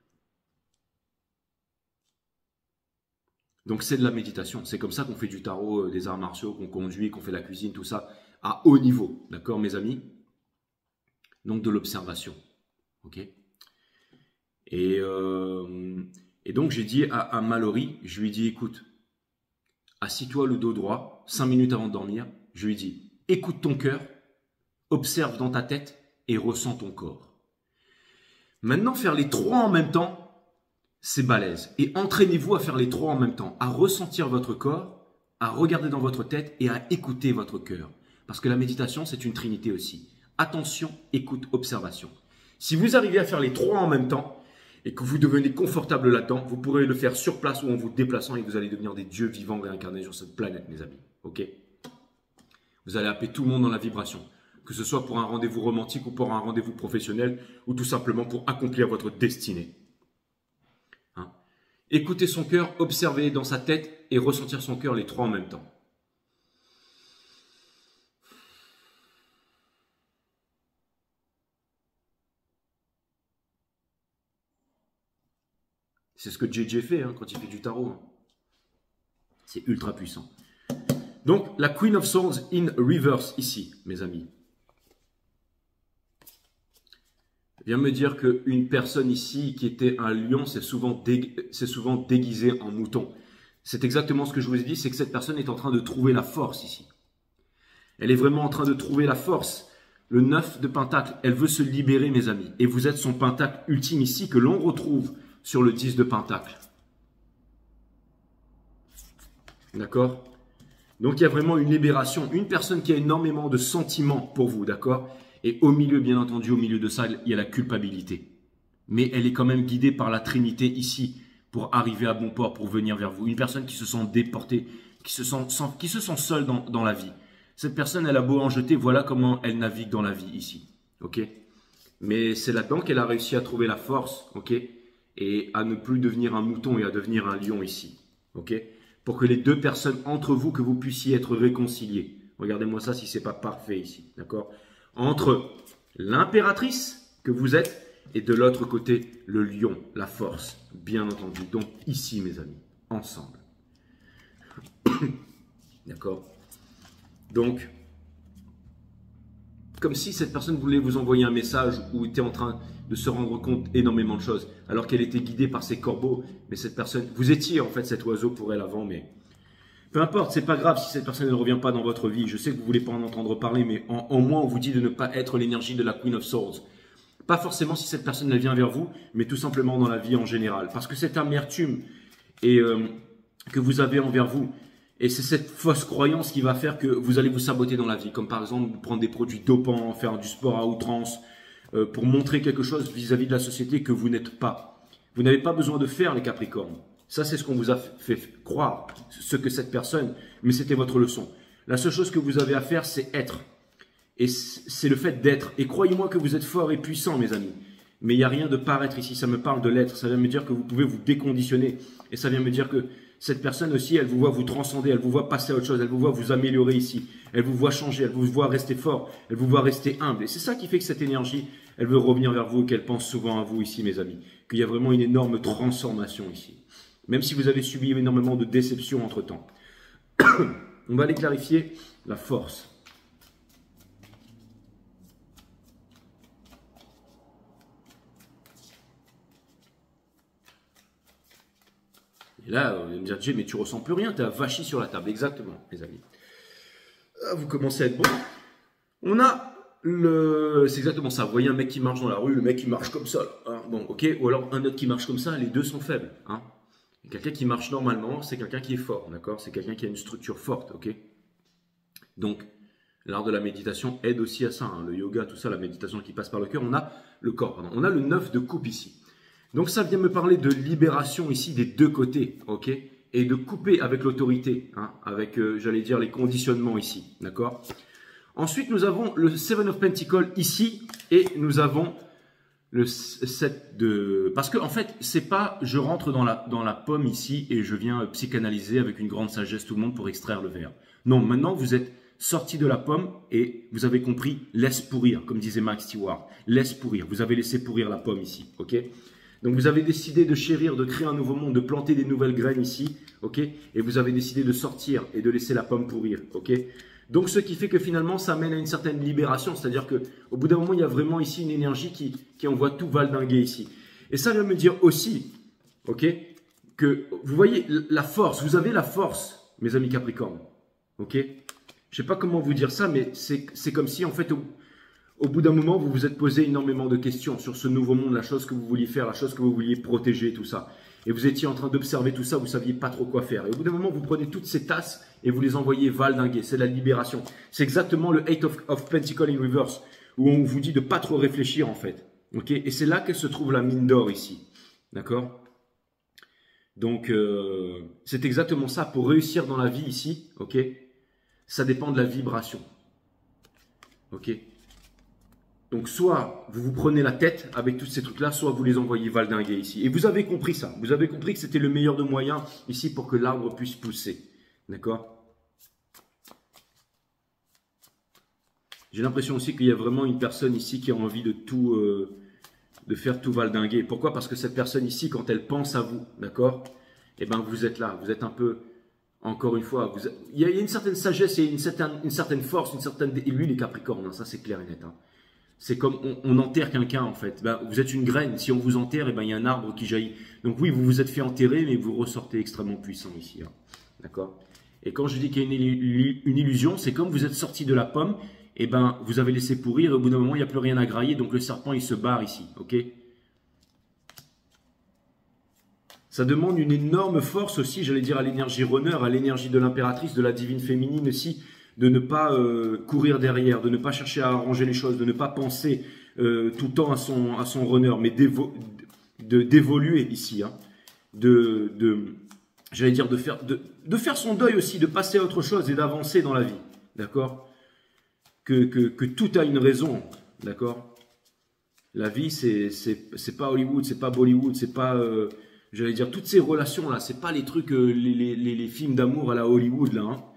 Donc c'est de la méditation, c'est comme ça qu'on fait du tarot, euh, des arts martiaux, qu'on conduit, qu'on fait la cuisine, tout ça, à haut niveau, d'accord mes amis? Donc de l'observation, ok? Et, euh, et donc j'ai dit à, à Mallory, je lui ai dit, écoute, assis-toi le dos droit, cinq minutes avant de dormir, je lui ai dit, écoute ton cœur, observe dans ta tête et ressens ton corps. Maintenant, faire les trois en même temps, c'est balèze. Et entraînez-vous à faire les trois en même temps, à ressentir votre corps, à regarder dans votre tête et à écouter votre cœur. Parce que la méditation, c'est une trinité aussi. Attention, écoute, observation. Si vous arrivez à faire les trois en même temps et que vous devenez confortable là-dedans, vous pourrez le faire sur place ou en vous déplaçant et vous allez devenir des dieux vivants réincarnés sur cette planète, mes amis. Ok? Vous allez appeler tout le monde dans la vibration. Que ce soit pour un rendez-vous romantique ou pour un rendez-vous professionnel ou tout simplement pour accomplir votre destinée. Écouter son cœur, observer dans sa tête et ressentir son cœur les trois en même temps. C'est ce que J J fait hein, quand il fait du tarot. Hein. C'est ultra puissant. Donc, la Queen of Swords in reverse ici, mes amis. Vient me dire qu'une personne ici qui était un lion, c'est souvent, souvent déguisé en mouton. C'est exactement ce que je vous ai dit, c'est que cette personne est en train de trouver la force ici. Elle est vraiment en train de trouver la force. Le neuf de pentacle, elle veut se libérer, mes amis. Et vous êtes son pentacle ultime ici que l'on retrouve sur le dix de pentacle. D'accord? Donc il y a vraiment une libération. Une personne qui a énormément de sentiments pour vous, d'accord? Et au milieu, bien entendu, au milieu de ça, il y a la culpabilité. Mais elle est quand même guidée par la Trinité ici pour arriver à bon port, pour venir vers vous. Une personne qui se sent déportée, qui se sent, qui se sent seule dans, dans la vie. Cette personne, elle a beau en jeter, voilà comment elle navigue dans la vie ici. Ok? Mais c'est là-dedans qu'elle a réussi à trouver la force, ok? Et à ne plus devenir un mouton et à devenir un lion ici. Ok? Pour que les deux personnes entre vous, que vous puissiez être réconciliés. Regardez-moi ça si ce n'est pas parfait ici. D'accord? Entre l'impératrice que vous êtes, et de l'autre côté, le lion, la force, bien entendu. Donc ici, mes amis, ensemble. D'accord? Donc, comme si cette personne voulait vous envoyer un message ou était en train de se rendre compte énormément de choses, alors qu'elle était guidée par ses corbeaux, mais cette personne, vous étiez en fait cet oiseau pour elle avant, mais peu importe, c'est pas grave si cette personne ne revient pas dans votre vie. Je sais que vous voulez pas en entendre parler, mais en, en moins on vous dit de ne pas être l'énergie de la Queen of Swords. Pas forcément si cette personne elle vient vers vous, mais tout simplement dans la vie en général. Parce que cette amertume et, euh, que vous avez envers vous, et c'est cette fausse croyance qui va faire que vous allez vous saboter dans la vie. Comme par exemple prendre des produits dopants, faire du sport à outrance, euh, pour montrer quelque chose vis-à-vis de la société que vous n'êtes pas. Vous n'avez pas besoin de faire les Capricornes. Ça, c'est ce qu'on vous a fait croire, ce que cette personne, mais c'était votre leçon. La seule chose que vous avez à faire, c'est être. Et c'est le fait d'être. Et croyez-moi que vous êtes fort et puissant, mes amis. Mais il n'y a rien de paraître ici. Ça me parle de l'être. Ça vient me dire que vous pouvez vous déconditionner. Et ça vient me dire que cette personne aussi, elle vous voit vous transcender. Elle vous voit passer à autre chose. Elle vous voit vous améliorer ici. Elle vous voit changer. Elle vous voit rester fort. Elle vous voit rester humble. Et c'est ça qui fait que cette énergie, elle veut revenir vers vous et qu'elle pense souvent à vous ici, mes amis. Qu'il y a vraiment une énorme transformation ici. Même si vous avez subi énormément de déceptions entre-temps. On va aller clarifier la force. Et là, vous allez me dire, Jay, mais tu ressens plus rien, tu as vachi sur la table. Exactement, les amis. Vous commencez à être bon. On a le... C'est exactement ça. Vous voyez un mec qui marche dans la rue, le mec qui marche comme ça. Hein, bon, ok. Ou alors un autre qui marche comme ça, les deux sont faibles. Hein. Quelqu'un qui marche normalement, c'est quelqu'un qui est fort, d'accord? C'est quelqu'un qui a une structure forte, ok? Donc, l'art de la méditation aide aussi à ça. Hein. Le yoga, tout ça, la méditation qui passe par le cœur. On a le corps, pardon. On a le neuf de coupe ici. Donc ça vient me parler de libération ici des deux côtés, ok? Et de couper avec l'autorité, hein, avec, euh, j'allais dire, les conditionnements ici, d'accord? Ensuite, nous avons le Seven of Pentacles ici, et nous avons le sept de... Parce que en fait, c'est pas je rentre dans la, dans la pomme ici et je viens psychanalyser avec une grande sagesse tout le monde pour extraire le verre. Non, maintenant vous êtes sorti de la pomme et vous avez compris, laisse pourrir, comme disait Max Stewart. Laisse pourrir, vous avez laissé pourrir la pomme ici, ok? Donc vous avez décidé de chérir, de créer un nouveau monde, de planter des nouvelles graines ici, ok? Et vous avez décidé de sortir et de laisser la pomme pourrir, ok? Donc ce qui fait que finalement ça mène à une certaine libération, c'est-à-dire qu'au bout d'un moment il y a vraiment ici une énergie qui, qui envoie tout valdinguer ici. Et ça vient me dire aussi, ok, que vous voyez la force, vous avez la force, mes amis Capricornes, ok? Je ne sais pas comment vous dire ça, mais c'est comme si en fait au, au bout d'un moment vous vous êtes posé énormément de questions sur ce nouveau monde, la chose que vous vouliez faire, la chose que vous vouliez protéger, tout ça. Et vous étiez en train d'observer tout ça, vous ne saviez pas trop quoi faire. Et au bout d'un moment, vous prenez toutes ces tasses et vous les envoyez valdinguer. C'est la libération. C'est exactement le Eight of, of Pentacles in Reverse, où on vous dit de pas trop réfléchir en fait. Okay, et c'est là qu'elle se trouve la mine d'or ici. D'accord? Donc, euh, c'est exactement ça. Pour réussir dans la vie ici, ok, ça dépend de la vibration. Ok? Donc, soit vous vous prenez la tête avec tous ces trucs-là, soit vous les envoyez valdinguer ici. Et vous avez compris ça. Vous avez compris que c'était le meilleur de moyens ici pour que l'arbre puisse pousser. D'accord? J'ai l'impression aussi qu'il y a vraiment une personne ici qui a envie de tout, euh, de faire tout valdinguer. Pourquoi? Parce que cette personne ici, quand elle pense à vous, d'accord? Eh bien, vous êtes là. Vous êtes un peu, encore une fois, vous, il, y a, il y a une certaine sagesse et une certaine, une certaine force, une certaine... Et lui, les Capricornes, hein, ça c'est clair et net. Hein. C'est comme on, on enterre quelqu'un en fait. Ben, vous êtes une graine. Si on vous enterre, eh ben, il y a un arbre qui jaillit. Donc oui, vous vous êtes fait enterrer, mais vous ressortez extrêmement puissant ici. Hein. D'accord? Et quand je dis qu'il y a une, une illusion, c'est comme vous êtes sorti de la pomme, eh ben, vous avez laissé pourrir. Et au bout d'un moment, il n'y a plus rien à grailler. Donc le serpent, il se barre ici. Ok? Ça demande une énorme force aussi, j'allais dire, à l'énergie runner, à l'énergie de l'impératrice, de la divine féminine aussi, de ne pas euh, courir derrière, de ne pas chercher à arranger les choses, de ne pas penser euh, tout le temps à son, à son runner, mais d'évoluer ici, hein, de, de j'allais dire, de faire, de, de faire son deuil aussi, de passer à autre chose et d'avancer dans la vie, d'accord, que, que, que tout a une raison, d'accord. La vie, c'est c'est pas Hollywood, c'est pas Bollywood, c'est pas, euh, j'allais dire, toutes ces relations-là, c'est pas les trucs, euh, les, les, les, les films d'amour à la Hollywood, là, hein.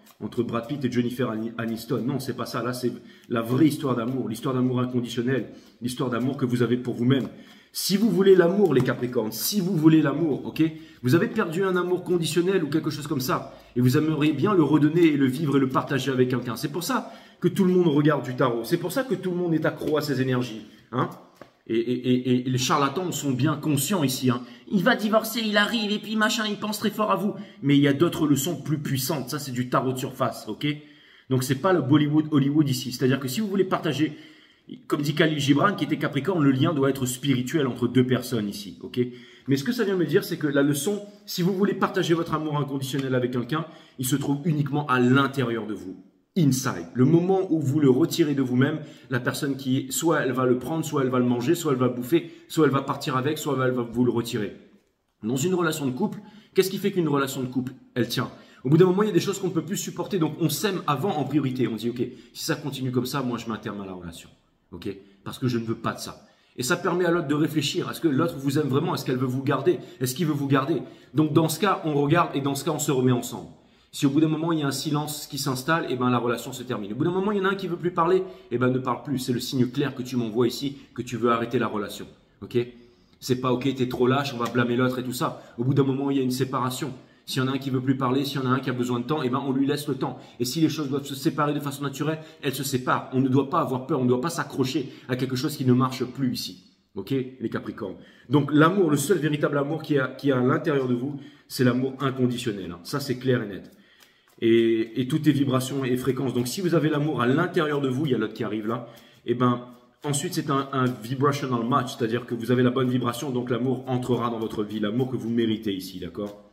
entre Brad Pitt et Jennifer Aniston. Non, c'est pas ça. Là, c'est la vraie histoire d'amour, l'histoire d'amour inconditionnel, l'histoire d'amour que vous avez pour vous-même. Si vous voulez l'amour, les Capricornes, si vous voulez l'amour, ok, vous avez perdu un amour conditionnel ou quelque chose comme ça, et vous aimeriez bien le redonner et le vivre et le partager avec quelqu'un. C'est pour ça que tout le monde regarde du tarot. C'est pour ça que tout le monde est accro à ces énergies. Hein, et, et, et, et les charlatans sont bien conscients ici. Hein. Il va divorcer, il arrive, et puis machin, il pense très fort à vous. Mais il y a d'autres leçons plus puissantes. Ça, c'est du tarot de surface, ok? Donc, c'est pas le Bollywood, Hollywood ici. C'est-à-dire que si vous voulez partager, comme dit Khalil Gibran, qui était Capricorne, le lien doit être spirituel entre deux personnes ici, ok? Mais ce que ça vient me dire, c'est que la leçon, si vous voulez partager votre amour inconditionnel avec quelqu'un, il se trouve uniquement à l'intérieur de vous. Inside. Le moment où vous le retirez de vous-même, la personne qui est, soit elle va le prendre, soit elle va le manger, soit elle va le bouffer, soit elle va partir avec, soit elle va vous le retirer. Dans une relation de couple, qu'est-ce qui fait qu'une relation de couple, elle tient? Au bout d'un moment, il y a des choses qu'on ne peut plus supporter, donc on s'aime avant en priorité. On dit, ok, si ça continue comme ça, moi je m'interne à la relation. Ok? Parce que je ne veux pas de ça. Et ça permet à l'autre de réfléchir. Est-ce que l'autre vous aime vraiment? Est-ce qu'elle veut vous garder? Est-ce qu'il veut vous garder? Donc dans ce cas, on regarde et dans ce cas, on se remet ensemble. Si au bout d'un moment, il y a un silence qui s'installe, eh ben, la relation se termine. Au bout d'un moment, il y en a un qui veut plus parler, eh ben, ne parle plus. C'est le signe clair que tu m'envoies ici, que tu veux arrêter la relation. Ok? C'est pas ok, t'es trop lâche, on va blâmer l'autre et tout ça. Au bout d'un moment, il y a une séparation. S'il y en a un qui veut plus parler, s'il y en a un qui a besoin de temps, eh ben, on lui laisse le temps. Et si les choses doivent se séparer de façon naturelle, elles se séparent. On ne doit pas avoir peur, on ne doit pas s'accrocher à quelque chose qui ne marche plus ici. Ok, les Capricornes. Donc, l'amour, le seul véritable amour qui est qui a à l'intérieur de vous, c'est l'amour inconditionnel. Ça, c'est clair et net. Et, et toutes les vibrations et fréquences. Donc, si vous avez l'amour à l'intérieur de vous, il y a l'autre qui arrive là, et ben, ensuite, c'est un, un vibrational match, c'est-à-dire que vous avez la bonne vibration, donc l'amour entrera dans votre vie, l'amour que vous méritez ici, d'accord?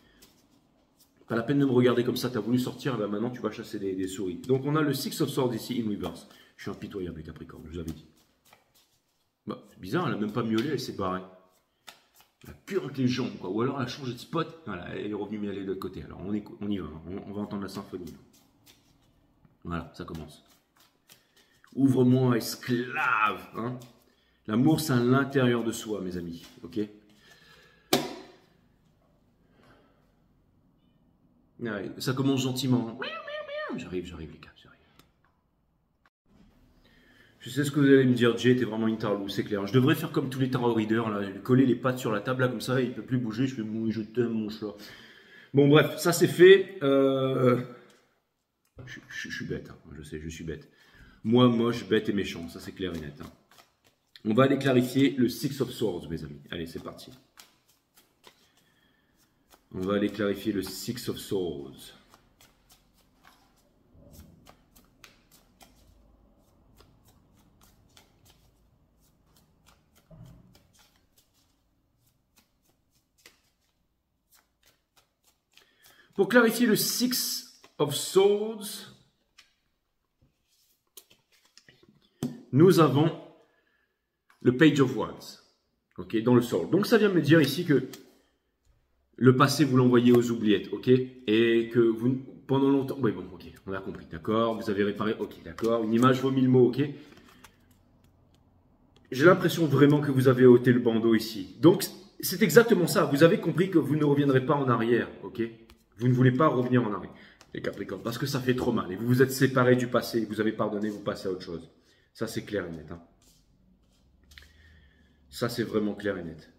Pas la peine de me regarder comme ça, tu as voulu sortir, ben maintenant tu vas chasser des, des souris. Donc, on a le Six of Swords ici, in reverse. Je suis impitoyable, les Capricornes, je vous avais dit. Bah, c'est bizarre, elle n'a même pas miaulé, elle s'est barrée. Elle a que avec les jambes, quoi. Ou alors elle a changé de spot. Voilà, elle est revenue miauler de l'autre côté. Alors on, est, on y va, on, on va entendre la symphonie. Voilà, ça commence. Ouvre-moi, esclave. Hein. L'amour, c'est à l'intérieur de soi, mes amis. Ok? Ouais, ça commence gentiment. J'arrive, j'arrive, les gars, j'arrive. Je sais ce que vous allez me dire, Jay, t'es vraiment une tarlou, c'est clair. Je devrais faire comme tous les tarot readers, là, coller les pattes sur la table, là, comme ça, il ne peut plus bouger. Je fais, oui, je t'aime, mon chat. Bon, bref, ça c'est fait. Euh... Je, je, je suis bête, hein, je sais, je suis bête. Moi, moche, bête et méchant, ça c'est clair et net. Hein. On va aller clarifier le Six of Swords, mes amis. Allez, c'est parti. On va aller clarifier le Six of Swords. Pour clarifier le Six of Swords, nous avons le Page of Wands, ok, dans le Sword. Donc ça vient me dire ici que le passé vous l'envoyez aux oubliettes, ok, et que vous, pendant longtemps, oui bon, ok, on a compris, d'accord, vous avez réparé, ok, d'accord, une image vaut mille mots, ok. J'ai l'impression vraiment que vous avez ôté le bandeau ici. Donc c'est exactement ça, vous avez compris que vous ne reviendrez pas en arrière, ok. Vous ne voulez pas revenir en arrière, les Capricornes, parce que ça fait trop mal. Et vous vous êtes séparés du passé, vous avez pardonné, vous passez à autre chose. Ça, c'est clair et net. Hein. Ça, c'est vraiment clair et net.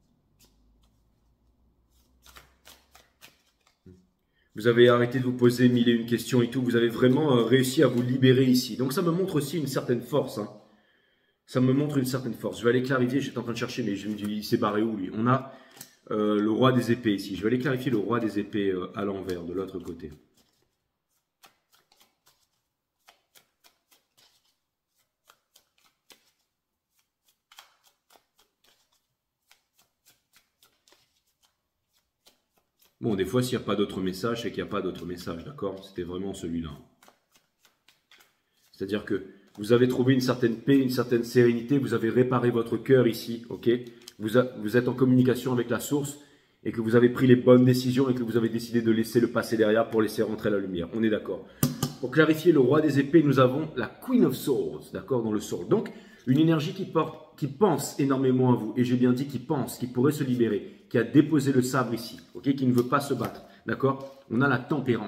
Vous avez arrêté de vous poser mille et une questions et tout. Vous avez vraiment euh, réussi à vous libérer ici. Donc, ça me montre aussi une certaine force. Hein. Ça me montre une certaine force. Je vais aller clarifier. J'étais en train de chercher, mais je me dis, il s'est barré où, lui? On a... Euh, le roi des épées ici. Je vais aller clarifier le roi des épées euh, à l'envers, de l'autre côté. Bon, des fois, s'il n'y a pas d'autre message, c'est qu'il n'y a pas d'autre message, d'accord? C'était vraiment celui-là. C'est-à-dire que vous avez trouvé une certaine paix, une certaine sérénité, vous avez réparé votre cœur ici, ok? Vous, a, vous êtes en communication avec la source et que vous avez pris les bonnes décisions et que vous avez décidé de laisser le passé derrière pour laisser rentrer la lumière. On est d'accord. Pour clarifier le roi des épées, nous avons la Queen of Swords, d'accord, dans le sword. Donc, une énergie qui, porte, qui pense énormément à vous. Et j'ai bien dit qui pense, qui pourrait se libérer, qui a déposé le sabre ici, ok, qui ne veut pas se battre, d'accord. On a la tempérance,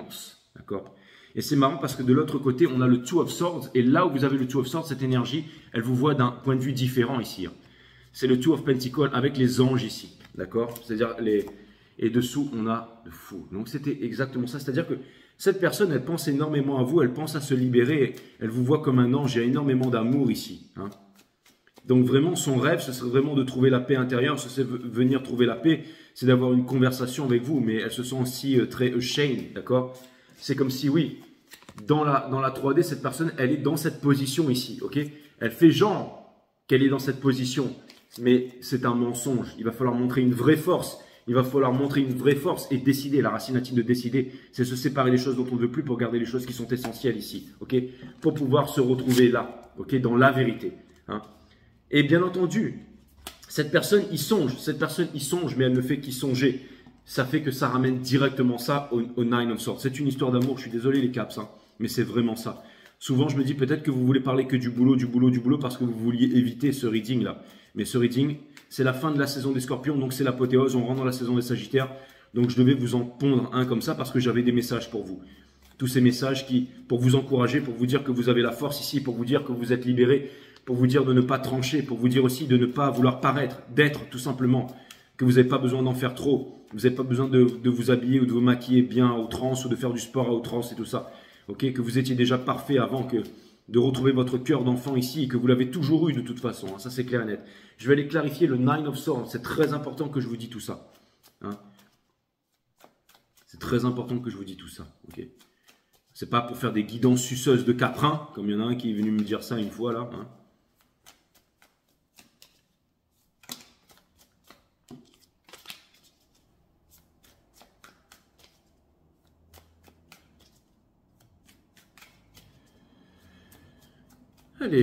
D'accord? Et c'est marrant parce que de l'autre côté, on a le Two of Swords. Et là où vous avez le Two of Swords, cette énergie, elle vous voit d'un point de vue différent ici. Hein. C'est le Two of Pentacles avec les anges ici. D'accord? C'est-à-dire, les... et dessous, on a le fou. Donc, c'était exactement ça. C'est-à-dire que cette personne, elle pense énormément à vous. Elle pense à se libérer. Elle vous voit comme un ange. Il y a énormément d'amour ici. Hein. Donc, vraiment, son rêve, ce serait vraiment de trouver la paix intérieure. Ce serait venir trouver la paix. C'est d'avoir une conversation avec vous. Mais elle se sent aussi euh, très ashamed. D'accord? C'est comme si, oui, dans la, dans la trois D, cette personne, elle est dans cette position ici, ok? Elle fait genre qu'elle est dans cette position, mais c'est un mensonge. Il va falloir montrer une vraie force. Il va falloir montrer une vraie force et décider. La racine latine de décider, c'est se séparer des choses dont on ne veut plus pour garder les choses qui sont essentielles ici, ok? Pour pouvoir se retrouver là, ok? Dans la vérité, hein? Et bien entendu, cette personne y songe. Cette personne y songe, mais elle ne fait qu'y songer. Ça fait que ça ramène directement ça au, au Nine of Swords. C'est une histoire d'amour, je suis désolé les caps, hein, mais c'est vraiment ça. Souvent, je me dis peut-être que vous voulez parler que du boulot, du boulot, du boulot, parce que vous vouliez éviter ce reading-là. Mais ce reading, c'est la fin de la saison des Scorpions, donc c'est l'apothéose, on rentre dans la saison des Sagittaires. Donc je devais vous en pondre un comme ça parce que j'avais des messages pour vous. Tous ces messages qui, pour vous encourager, pour vous dire que vous avez la force ici, pour vous dire que vous êtes libérés, pour vous dire de ne pas trancher, pour vous dire aussi de ne pas vouloir paraître, d'être tout simplement, que vous n'avez pas besoin d'en faire trop. Vous n'avez pas besoin de, de vous habiller ou de vous maquiller bien à outrance ou de faire du sport à outrance et tout ça. Ok, que vous étiez déjà parfait avant que de retrouver votre cœur d'enfant ici et que vous l'avez toujours eu de toute façon. Hein, ça, c'est clair et net. Je vais aller clarifier le Nine of Swords. C'est très important que je vous dise tout ça. Hein. C'est très important que je vous dise tout ça. Ok. C'est pas pour faire des guidances suceuses de caprin, comme il y en a un qui est venu me dire ça une fois là. Hein. Allez,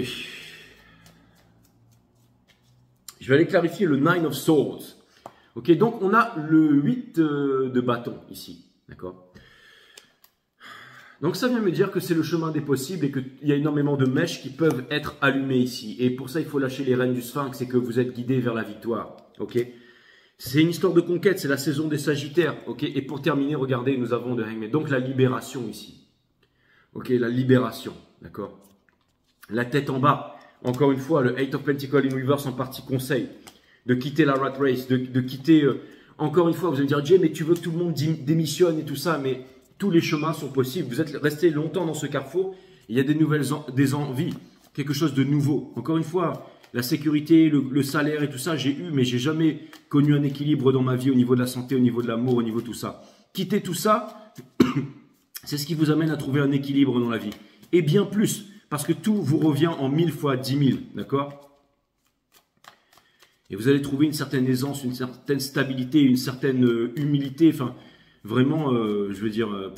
je vais aller clarifier le Nine of Swords. Ok, donc on a le huit de bâton ici, d'accord? Donc ça vient me dire que c'est le chemin des possibles et qu'il y a énormément de mèches qui peuvent être allumées ici. Et pour ça, il faut lâcher les rênes du sphinx et que vous êtes guidé vers la victoire, ok? C'est une histoire de conquête, c'est la saison des Sagittaires, ok? Et pour terminer, regardez, nous avons de Hangman. Donc la libération ici, ok? La libération, d'accord? La tête en bas, encore une fois, le Eight of Pentacles in Reverse en partie conseil, de quitter la rat race, de, de quitter, euh, encore une fois, vous allez me dire, Jay, mais tu veux que tout le monde démissionne et tout ça, mais tous les chemins sont possibles. Vous êtes resté longtemps dans ce carrefour, il y a des nouvelles en, des envies, quelque chose de nouveau. Encore une fois, la sécurité, le, le salaire et tout ça, j'ai eu, mais j'ai jamais connu un équilibre dans ma vie au niveau de la santé, au niveau de l'amour, au niveau de tout ça. Quitter tout ça, c'est ce qui vous amène à trouver un équilibre dans la vie. Et bien plus. Parce que tout vous revient en mille fois dix mille, d'accord? Et vous allez trouver une certaine aisance, une certaine stabilité, une certaine euh, humilité. Enfin, vraiment, euh, je veux dire, euh,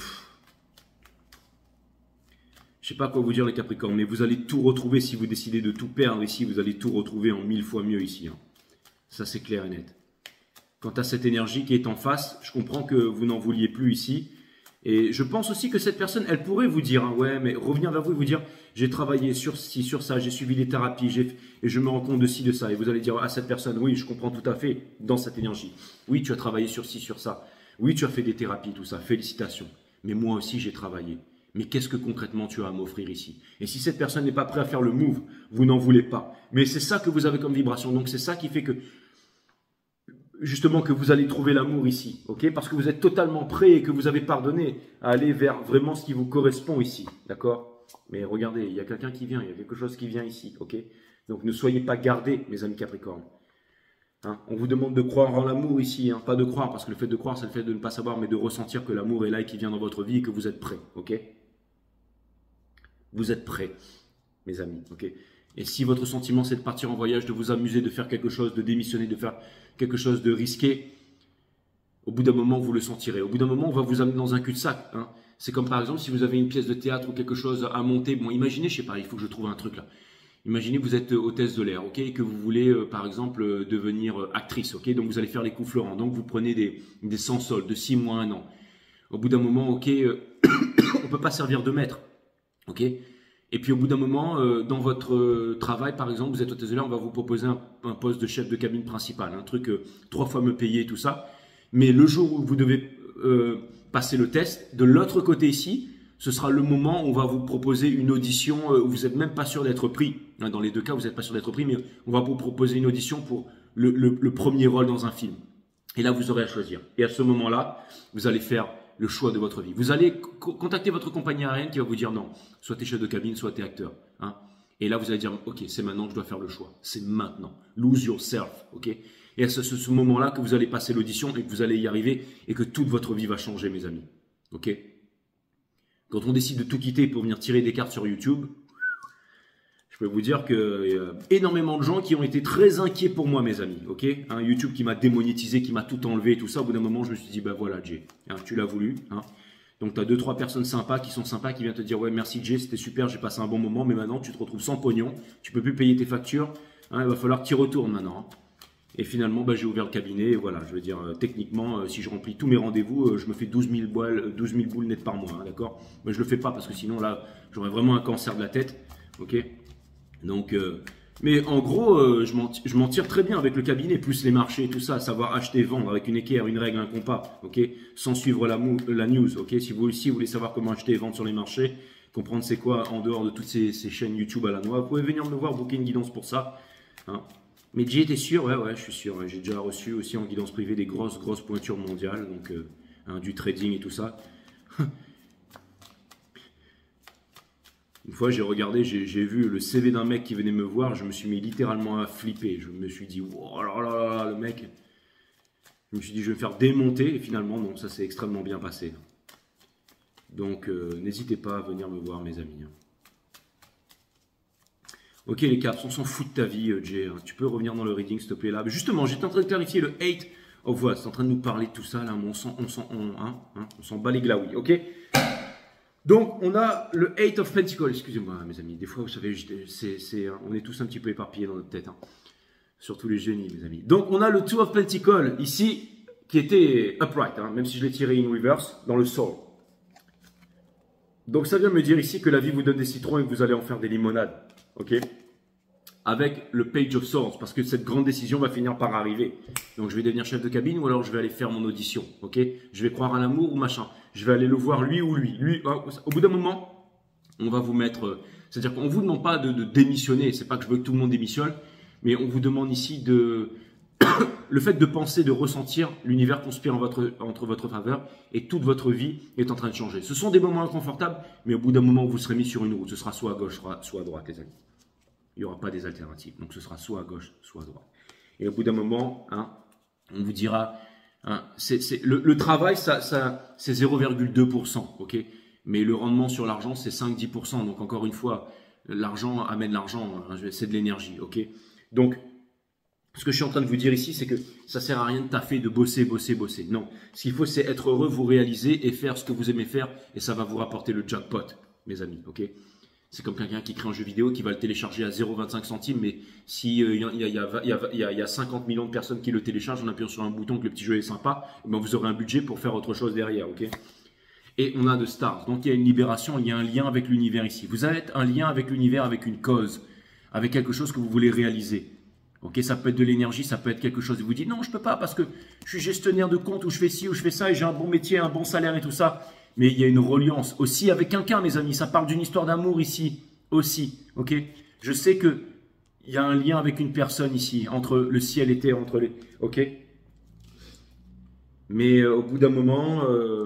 je sais pas quoi vous dire les Capricornes, mais vous allez tout retrouver si vous décidez de tout perdre ici. Vous allez tout retrouver en mille fois mieux ici. Hein. Ça, c'est clair et net. Quant à cette énergie qui est en face, je comprends que vous n'en vouliez plus ici. Et je pense aussi que cette personne, elle pourrait vous dire, hein, ouais, mais revenir vers vous et vous dire, j'ai travaillé sur ci, sur ça, j'ai suivi les thérapies, j'ai, et je me rends compte de ci, de ça. Et vous allez dire à cette personne, oui, je comprends tout à fait dans cette énergie. Oui, tu as travaillé sur ci, sur ça. Oui, tu as fait des thérapies, tout ça. Félicitations. Mais moi aussi, j'ai travaillé. Mais qu'est-ce que concrètement tu as à m'offrir ici? Et si cette personne n'est pas prête à faire le move, vous n'en voulez pas. Mais c'est ça que vous avez comme vibration. Donc, c'est ça qui fait que justement que vous allez trouver l'amour ici, ok? Parce que vous êtes totalement prêt et que vous avez pardonné à aller vers vraiment ce qui vous correspond ici, d'accord? Mais regardez, il y a quelqu'un qui vient, il y a quelque chose qui vient ici, ok? Donc ne soyez pas gardés, mes amis Capricornes. Hein? On vous demande de croire en l'amour ici, hein? Pas de croire, parce que le fait de croire, c'est le fait de ne pas savoir, mais de ressentir que l'amour est là et qu'il vient dans votre vie et que vous êtes prêts, ok? Vous êtes prêts, mes amis, ok? Et si votre sentiment, c'est de partir en voyage, de vous amuser, de faire quelque chose, de démissionner, de faire quelque chose de risqué, au bout d'un moment, vous le sentirez. Au bout d'un moment, on va vous amener dans un cul-de-sac. Hein. C'est comme par exemple, si vous avez une pièce de théâtre ou quelque chose à monter. Bon, imaginez, je sais pas, il faut que je trouve un truc là. Imaginez, vous êtes hôtesse de l'air, ok, et que vous voulez, euh, par exemple, euh, devenir euh, actrice, ok. Donc, vous allez faire les coups Florent. Donc, vous prenez des, des sans soldes de six mois, un an. Au bout d'un moment, ok, euh, on peut pas servir de maître, ok. Et puis au bout d'un moment, euh, dans votre euh, travail, par exemple, vous êtes hôtesse de l'air, on va vous proposer un, un poste de chef de cabine principal, un truc euh, trois fois me payer, tout ça. Mais le jour où vous devez euh, passer le test. De l'autre côté ici, ce sera le moment où on va vous proposer une audition où vous n'êtes même pas sûr d'être pris. Dans les deux cas, vous n'êtes pas sûr d'être pris, mais on va vous proposer une audition pour le, le, le premier rôle dans un film. Et là, vous aurez à choisir. Et à ce moment-là, vous allez faire le choix de votre vie. Vous allez co contacter votre compagnie aérienne qui va vous dire non, soit tu es chef de cabine, soit tu es acteur. Hein. Et là, vous allez dire, ok, c'est maintenant que je dois faire le choix. C'est maintenant. Lose yourself. Ok. Et à ce, ce, ce moment-là que vous allez passer l'audition et que vous allez y arriver et que toute votre vie va changer, mes amis. Ok. Quand on décide de tout quitter pour venir tirer des cartes sur YouTube, je peux vous dire qu'il y a énormément de gens qui ont été très inquiets pour moi, mes amis. Ok, hein, YouTube qui m'a démonétisé, qui m'a tout enlevé, tout ça. Au bout d'un moment, je me suis dit, ben voilà, Jay, hein, tu l'as voulu. Hein. Donc, tu as deux, trois personnes sympas qui sont sympas, qui viennent te dire, ouais, merci Jay, c'était super, j'ai passé un bon moment, mais maintenant, tu te retrouves sans pognon, tu peux plus payer tes factures. Hein, il va falloir que tu y retournes maintenant. Hein. Et finalement, bah, j'ai ouvert le cabinet. Et voilà, je veux dire, euh, techniquement, euh, si je remplis tous mes rendez-vous, euh, je me fais douze mille boules, douze mille boules nettes par mois, hein, d'accord. Mais je le fais pas parce que sinon, là, j'aurais vraiment un cancer de la tête, ok. Donc, euh, mais en gros, euh, je m'en tire très bien avec le cabinet, plus les marchés, tout ça, savoir acheter, vendre avec une équerre, une règle, un compas, ok, sans suivre la, la news, ok. Si vous aussi vous voulez savoir comment acheter et vendre sur les marchés, comprendre c'est quoi en dehors de toutes ces, ces chaînes YouTube à la noix, vous pouvez venir me voir, booker une guidance pour ça, hein. Mais Jay, t'es sûr? Ouais, ouais, je suis sûr. J'ai déjà reçu aussi en guidance privée des grosses, grosses pointures mondiales, donc euh, hein, du trading et tout ça. Une fois, j'ai regardé, j'ai vu le C V d'un mec qui venait me voir, je me suis mis littéralement à flipper. Je me suis dit, oh là là là, le mec. Je me suis dit, je vais me faire démonter, et finalement, non, ça s'est extrêmement bien passé. Donc, euh, n'hésitez pas à venir me voir, mes amis. Ok les caps, on s'en fout de ta vie, Jay. Hein. Tu peux revenir dans le reading, s'il te plaît, là. Mais justement, j'étais en train de clarifier le eight of Wands. C'est en train de nous parler de tout ça, là. Mais on s'en on, hein, hein, on bat les glaouis, ok. Donc, on a le eight of Pentacles. Excusez-moi, mes amis. Des fois, vous savez, c'est, c'est, on est tous un petit peu éparpillés dans notre tête. Hein. Surtout les génies, mes amis. Donc, on a le two of Pentacles, ici, qui était upright. Hein, même si je l'ai tiré in reverse, dans le soul. Donc, ça vient me dire ici que la vie vous donne des citrons et que vous allez en faire des limonades. Ok, avec le Page of Swords, parce que cette grande décision va finir par arriver. Donc je vais devenir chef de cabine ou alors je vais aller faire mon audition. Ok, je vais croire à l'amour ou machin. Je vais aller le voir lui ou lui. Lui, au bout d'un moment, on va vous mettre. C'est-à-dire qu'on vous demande pas de, de démissionner. C'est pas que je veux que tout le monde démissionne, mais on vous demande ici de le fait de penser, de ressentir, l'univers conspire en votre, entre votre faveur et toute votre vie est en train de changer. Ce sont des moments inconfortables, mais au bout d'un moment, vous serez mis sur une route. Ce sera soit à gauche, soit à droite, les amis. Il n'y aura pas des alternatives. Donc, ce sera soit à gauche, soit à droite. Et au bout d'un moment, hein, on vous dira, hein, c'est, c'est, le, le travail, ça, ça, c'est zéro virgule deux pour cent, ok. Mais le rendement sur l'argent, c'est cinq à dix pour cent. Donc, encore une fois, l'argent amène l'argent, hein, c'est de l'énergie, ok. Donc, ce que je suis en train de vous dire ici, c'est que ça sert à rien de taffer, de bosser, bosser, bosser. Non, ce qu'il faut, c'est être heureux, vous réaliser et faire ce que vous aimez faire, et ça va vous rapporter le jackpot, mes amis, ok. C'est comme quelqu'un qui crée un jeu vidéo qui va le télécharger à zéro virgule vingt-cinq centimes, mais si euh, il y, a, y, a, y, a, y, a, y a cinquante millions de personnes qui le téléchargent en appuyant sur un bouton que le petit jeu est sympa, eh ben vous aurez un budget pour faire autre chose derrière, ok. Et on a de stars, donc il y a une libération, il y a un lien avec l'univers ici. Vous avez un lien avec l'univers, avec une cause, avec quelque chose que vous voulez réaliser. Ok, ça peut être de l'énergie, ça peut être quelque chose. Et vous dites non, je peux pas parce que je suis gestionnaire de compte ou je fais ci ou je fais ça et j'ai un bon métier, un bon salaire et tout ça. Mais il y a une reliance aussi avec quelqu'un, mes amis. Ça parle d'une histoire d'amour ici aussi. Ok, je sais que il y a un lien avec une personne ici entre le ciel et terre, entre les. Ok. Mais euh, au bout d'un moment, euh,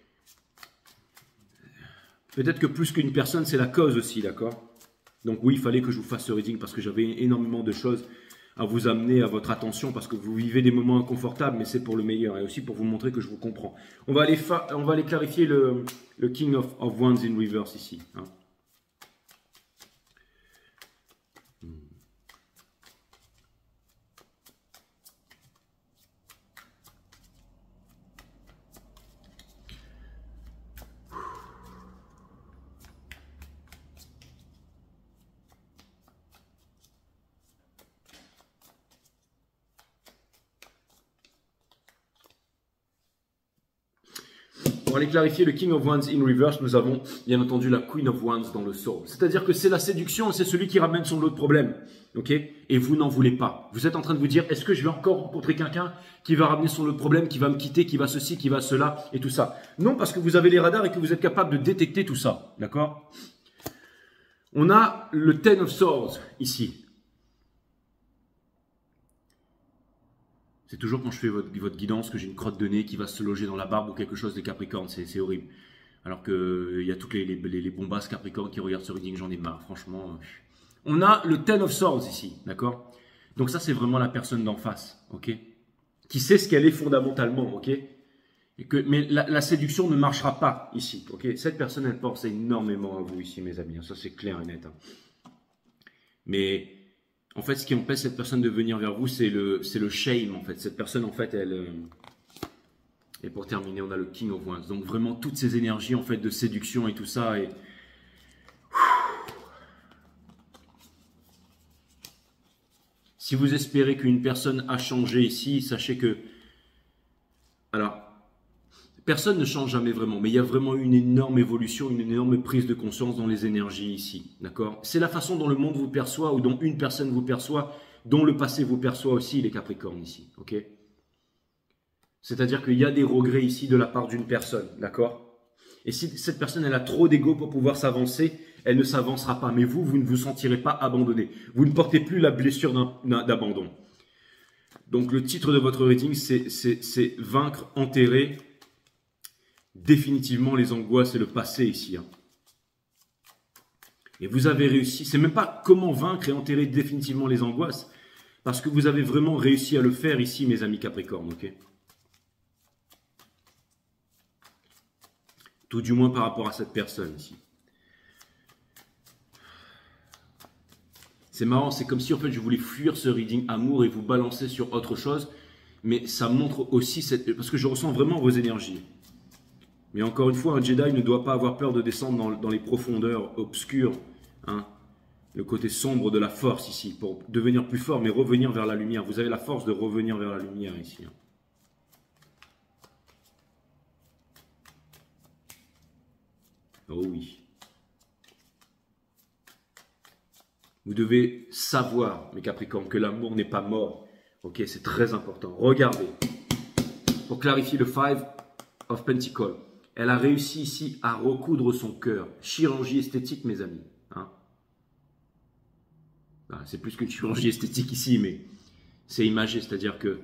peut-être que plus qu'une personne, c'est la cause aussi, d'accord. Donc oui, il fallait que je vous fasse ce reading parce que j'avais énormément de choses à vous amener à votre attention parce que vous vivez des moments inconfortables, mais c'est pour le meilleur et aussi pour vous montrer que je vous comprends. On va aller, on va aller clarifier le, le King of, of Wands in reverse ici. Hein. pour aller clarifier le King of Wands in reverse, nous avons bien entendu la Queen of Wands dans le soul. C'est-à-dire que c'est la séduction, c'est celui qui ramène son lot de problèmes. Ok? Et vous n'en voulez pas. Vous êtes en train de vous dire, est-ce que je vais encore rencontrer quelqu'un qui va ramener son lot de problèmes, qui va me quitter, qui va ceci, qui va cela, et tout ça? Non, parce que vous avez les radars et que vous êtes capable de détecter tout ça. D'accord? On a le Ten of Swords ici. C'est toujours quand je fais votre, votre guidance que j'ai une crotte de nez qui va se loger dans la barbe ou quelque chose des Capricornes. C'est horrible. Alors qu'il euh, y a toutes les, les, les, les bombasses Capricornes qui regardent ce reading, j'en ai marre, franchement. On a le Ten of Swords ici, d'accord? Donc ça, c'est vraiment la personne d'en face, ok? Qui sait ce qu'elle est fondamentalement, ok? Et que, mais la, la séduction ne marchera pas ici, ok? Cette personne, elle pense énormément à vous ici, mes amis. Ça, c'est clair et net. Hein. Mais... En fait, ce qui empêche cette personne de venir vers vous, c'est le, c'est le shame, en fait. Cette personne, en fait, elle... Euh... Et pour terminer, on a le King of Wands. Donc, vraiment, toutes ces énergies, en fait, de séduction et tout ça. Et... Si vous espérez qu'une personne a changé ici, sachez que... Alors, personne ne change jamais vraiment, mais il y a vraiment une énorme évolution, une énorme prise de conscience dans les énergies ici, d'accord? C'est la façon dont le monde vous perçoit ou dont une personne vous perçoit, dont le passé vous perçoit aussi, les Capricornes ici, ok? C'est-à-dire qu'il y a des regrets ici de la part d'une personne, d'accord? Et si cette personne, elle a trop d'ego pour pouvoir s'avancer, elle ne s'avancera pas, mais vous, vous ne vous sentirez pas abandonné. Vous ne portez plus la blessure d'abandon. Donc le titre de votre reading, c'est « Vaincre, enterrer ». Définitivement les angoisses et le passé ici. Hein. Et vous avez réussi. C'est même pas comment vaincre et enterrer définitivement les angoisses. Parce que vous avez vraiment réussi à le faire ici, mes amis Capricorne. Ok? Tout du moins par rapport à cette personne ici. C'est marrant, c'est comme si en fait je voulais fuir ce reading amour et vous balancer sur autre chose. Mais ça montre aussi cette... Parce que je ressens vraiment vos énergies. Mais encore une fois, un Jedi ne doit pas avoir peur de descendre dans, dans les profondeurs obscures, hein, le côté sombre de la force ici, pour devenir plus fort, mais revenir vers la lumière. Vous avez la force de revenir vers la lumière ici. Hein. Oh oui. Vous devez savoir, mes Capricornes, que l'amour n'est pas mort. Ok, c'est très important. Regardez. Pour clarifier le Five of Pentacles. Elle a réussi ici à recoudre son cœur. Chirurgie esthétique, mes amis. Hein, c'est plus qu'une chirurgie esthétique ici, mais c'est imagé. C'est-à-dire que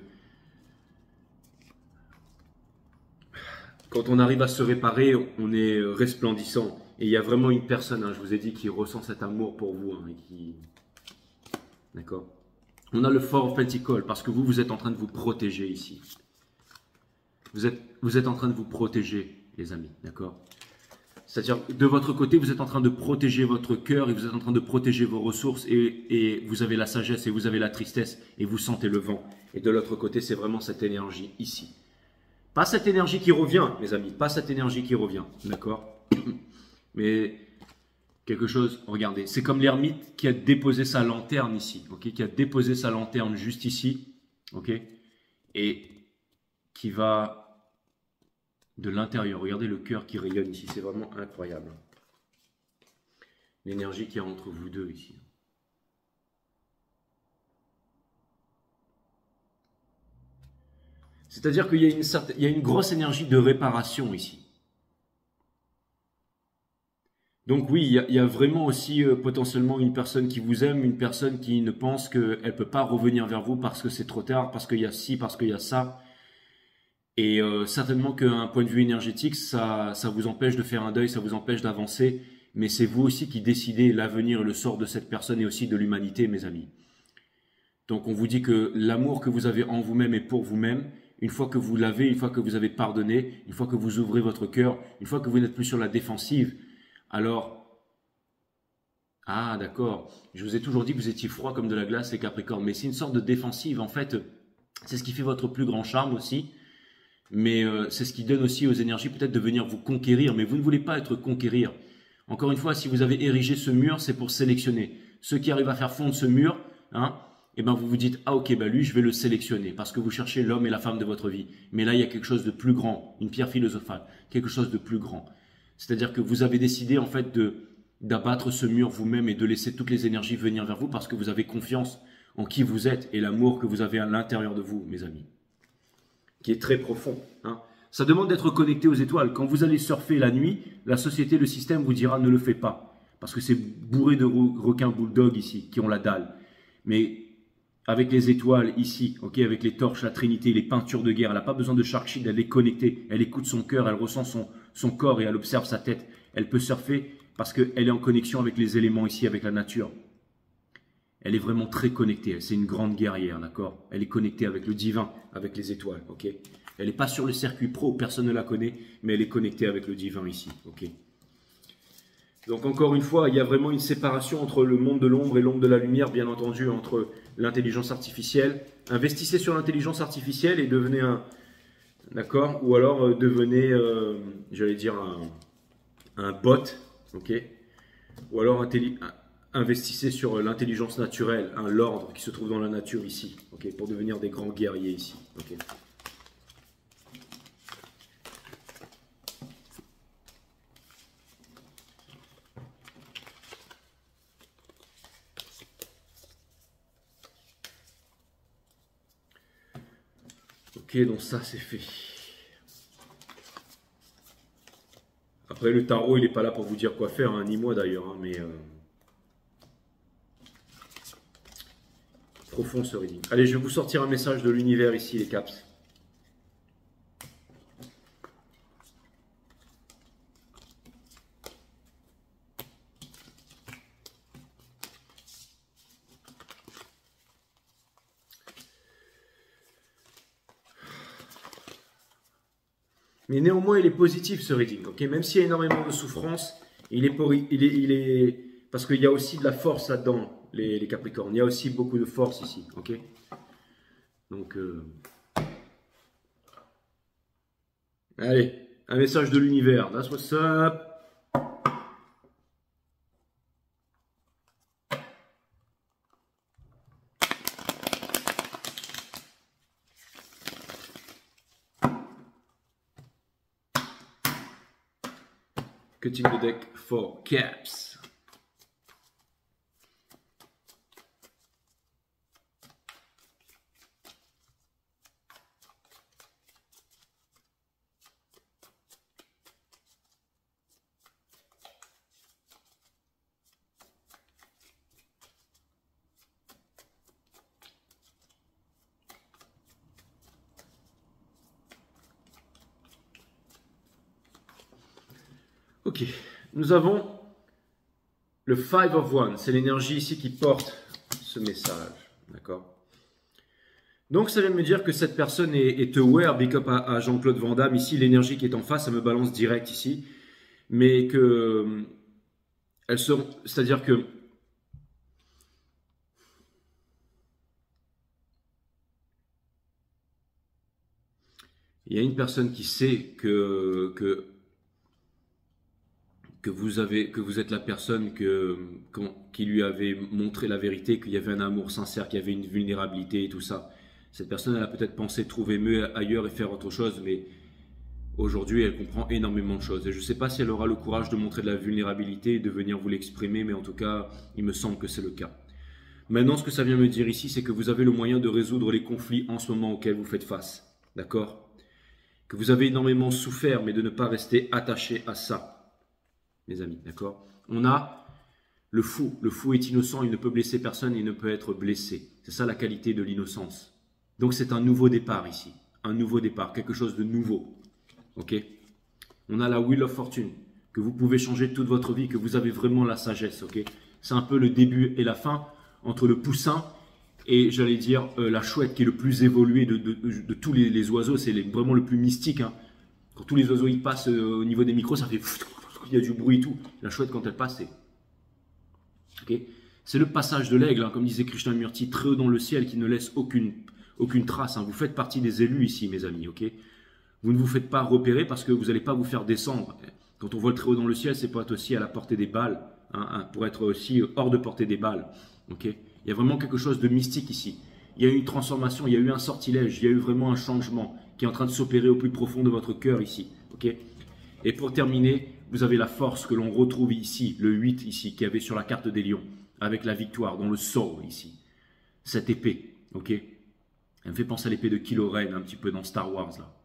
quand on arrive à se réparer, on est resplendissant. Et il y a vraiment une personne, hein, je vous ai dit, qui ressent cet amour pour vous. Hein, et qui... D'accord. On a le Four of Pentacles, parce que vous, vous êtes en train de vous protéger ici. Vous êtes, vous êtes en train de vous protéger. Les amis, d'accord? C'est-à-dire, de votre côté, vous êtes en train de protéger votre cœur et vous êtes en train de protéger vos ressources et, et vous avez la sagesse et vous avez la tristesse et vous sentez le vent. Et de l'autre côté, c'est vraiment cette énergie ici. Pas cette énergie qui revient, mes amis, pas cette énergie qui revient, d'accord? Mais quelque chose, regardez, c'est comme l'ermite qui a déposé sa lanterne ici, ok? Qui a déposé sa lanterne juste ici, ok? Et qui va... de l'intérieur. Regardez le cœur qui rayonne ici. C'est vraiment incroyable. L'énergie qu'il y a entre vous deux ici. C'est-à-dire qu'il y a une certaine, il y a une grosse énergie de réparation ici. Donc oui, il y a, il y a vraiment aussi euh, potentiellement une personne qui vous aime, une personne qui ne pense qu'elle ne peut pas revenir vers vous parce que c'est trop tard, parce qu'il y a ci, parce qu'il y a ça. Et euh, certainement qu'un point de vue énergétique, ça, ça vous empêche de faire un deuil, ça vous empêche d'avancer. Mais c'est vous aussi qui décidez l'avenir et le sort de cette personne et aussi de l'humanité, mes amis. Donc on vous dit que l'amour que vous avez en vous-même et pour vous-même, une fois que vous l'avez, une fois que vous avez pardonné, une fois que vous ouvrez votre cœur, une fois que vous n'êtes plus sur la défensive, alors... Ah d'accord, je vous ai toujours dit que vous étiez froid comme de la glace et Capricorne, mais c'est une sorte de défensive, en fait, c'est ce qui fait votre plus grand charme aussi, mais euh, c'est ce qui donne aussi aux énergies peut-être de venir vous conquérir, mais vous ne voulez pas être conquérir. Encore une fois, si vous avez érigé ce mur, c'est pour sélectionner. Ceux qui arrivent à faire fondre ce mur, hein, et ben vous vous dites, ah ok, ben lui je vais le sélectionner parce que vous cherchez l'homme et la femme de votre vie. Mais là il y a quelque chose de plus grand, une pierre philosophale, quelque chose de plus grand. C'est-à-dire que vous avez décidé en fait de d'abattre ce mur vous-même et de laisser toutes les énergies venir vers vous parce que vous avez confiance en qui vous êtes et l'amour que vous avez à l'intérieur de vous, mes amis, qui est très profond. Hein. Ça demande d'être connecté aux étoiles. Quand vous allez surfer la nuit, la société, le système vous dira ne le fais pas parce que c'est bourré de requins bulldogs ici qui ont la dalle. Mais avec les étoiles ici, ok, avec les torches, la Trinité, les peintures de guerre, elle n'a pas besoin de Shark Shield, elle est connectée, elle écoute son cœur, elle ressent son, son corps et elle observe sa tête. Elle peut surfer parce qu'elle est en connexion avec les éléments ici, avec la nature. Elle est vraiment très connectée, c'est une grande guerrière, d'accord? Elle est connectée avec le divin, avec les étoiles, ok? Elle n'est pas sur le circuit pro, personne ne la connaît, mais elle est connectée avec le divin ici, ok? Donc encore une fois, il y a vraiment une séparation entre le monde de l'ombre et le monde de la lumière, bien entendu, entre l'intelligence artificielle. Investissez sur l'intelligence artificielle et devenez un, d'accord? Ou alors euh, devenez, euh, j'allais dire, un, un bot, ok? Ou alors un, investissez sur l'intelligence naturelle, hein, l'ordre qui se trouve dans la nature ici, okay, pour devenir des grands guerriers ici. Okay. Ok, donc ça c'est fait. Après le tarot, il n'est pas là pour vous dire quoi faire, hein, ni moi d'ailleurs, hein, mais... Euh... profond ce reading. Allez, je vais vous sortir un message de l'univers ici, les caps. Mais néanmoins, il est positif ce reading, ok? Même s'il y a énormément de souffrance, il est, pour, il est, il est parce qu'il y a aussi de la force là-dedans. Les, les Capricornes. Il y a aussi beaucoup de force ici, ok? Donc, euh... allez, un message de l'univers. That's what's up. Cutting the deck for caps. Ok, nous avons le Five of Wands, c'est l'énergie ici qui porte ce message, d'accord? Donc ça vient de me dire que cette personne est, est aware, big up à, à Jean-Claude Van Damme, ici l'énergie qui est en face, ça me balance direct ici, mais que, elles seront, c'est-à-dire que, il y a une personne qui sait que, que que vous avez, que vous êtes la personne que, qui lui avait montré la vérité, qu'il y avait un amour sincère, qu'il y avait une vulnérabilité et tout ça. Cette personne, elle a peut-être pensé trouver mieux ailleurs et faire autre chose, mais aujourd'hui, elle comprend énormément de choses. Et je ne sais pas si elle aura le courage de montrer de la vulnérabilité et de venir vous l'exprimer, mais en tout cas, il me semble que c'est le cas. Maintenant, ce que ça vient me dire ici, c'est que vous avez le moyen de résoudre les conflits en ce moment auxquels vous faites face. D'accord? Que vous avez énormément souffert, mais de ne pas rester attaché à ça. Mes amis, d'accord? On a le fou. Le fou est innocent, il ne peut blesser personne, il ne peut être blessé. C'est ça la qualité de l'innocence. Donc c'est un nouveau départ ici. Un nouveau départ, quelque chose de nouveau. Ok? On a la Wheel of Fortune, que vous pouvez changer toute votre vie, que vous avez vraiment la sagesse. Ok? C'est un peu le début et la fin entre le poussin et, j'allais dire, euh, la chouette qui est le plus évolué de, de, de, de tous les, les oiseaux. C'est vraiment le plus mystique. Hein. Quand tous les oiseaux ils passent euh, au niveau des micros, ça fait... il y a du bruit et tout. La chouette, quand elle passe, c'est... Okay. C'est le passage de l'aigle, hein, comme disait Krishnamurti, très haut dans le ciel, qui ne laisse aucune, aucune trace. Hein. Vous faites partie des élus ici, mes amis. Okay. Vous ne vous faites pas repérer parce que vous n'allez pas vous faire descendre. Quand on vole très haut dans le ciel, c'est pour être aussi à la portée des balles, hein, hein, pour être aussi hors de portée des balles. Okay. Il y a vraiment quelque chose de mystique ici. Il y a eu une transformation, il y a eu un sortilège, il y a eu vraiment un changement qui est en train de s'opérer au plus profond de votre cœur ici. Okay? Et pour terminer, vous avez la force que l'on retrouve ici, le huit ici, qui avait sur la carte des lions, avec la victoire, dans le sword ici. Cette épée, ok? Elle me fait penser à l'épée de Kylo Ren, un petit peu dans Star Wars, là.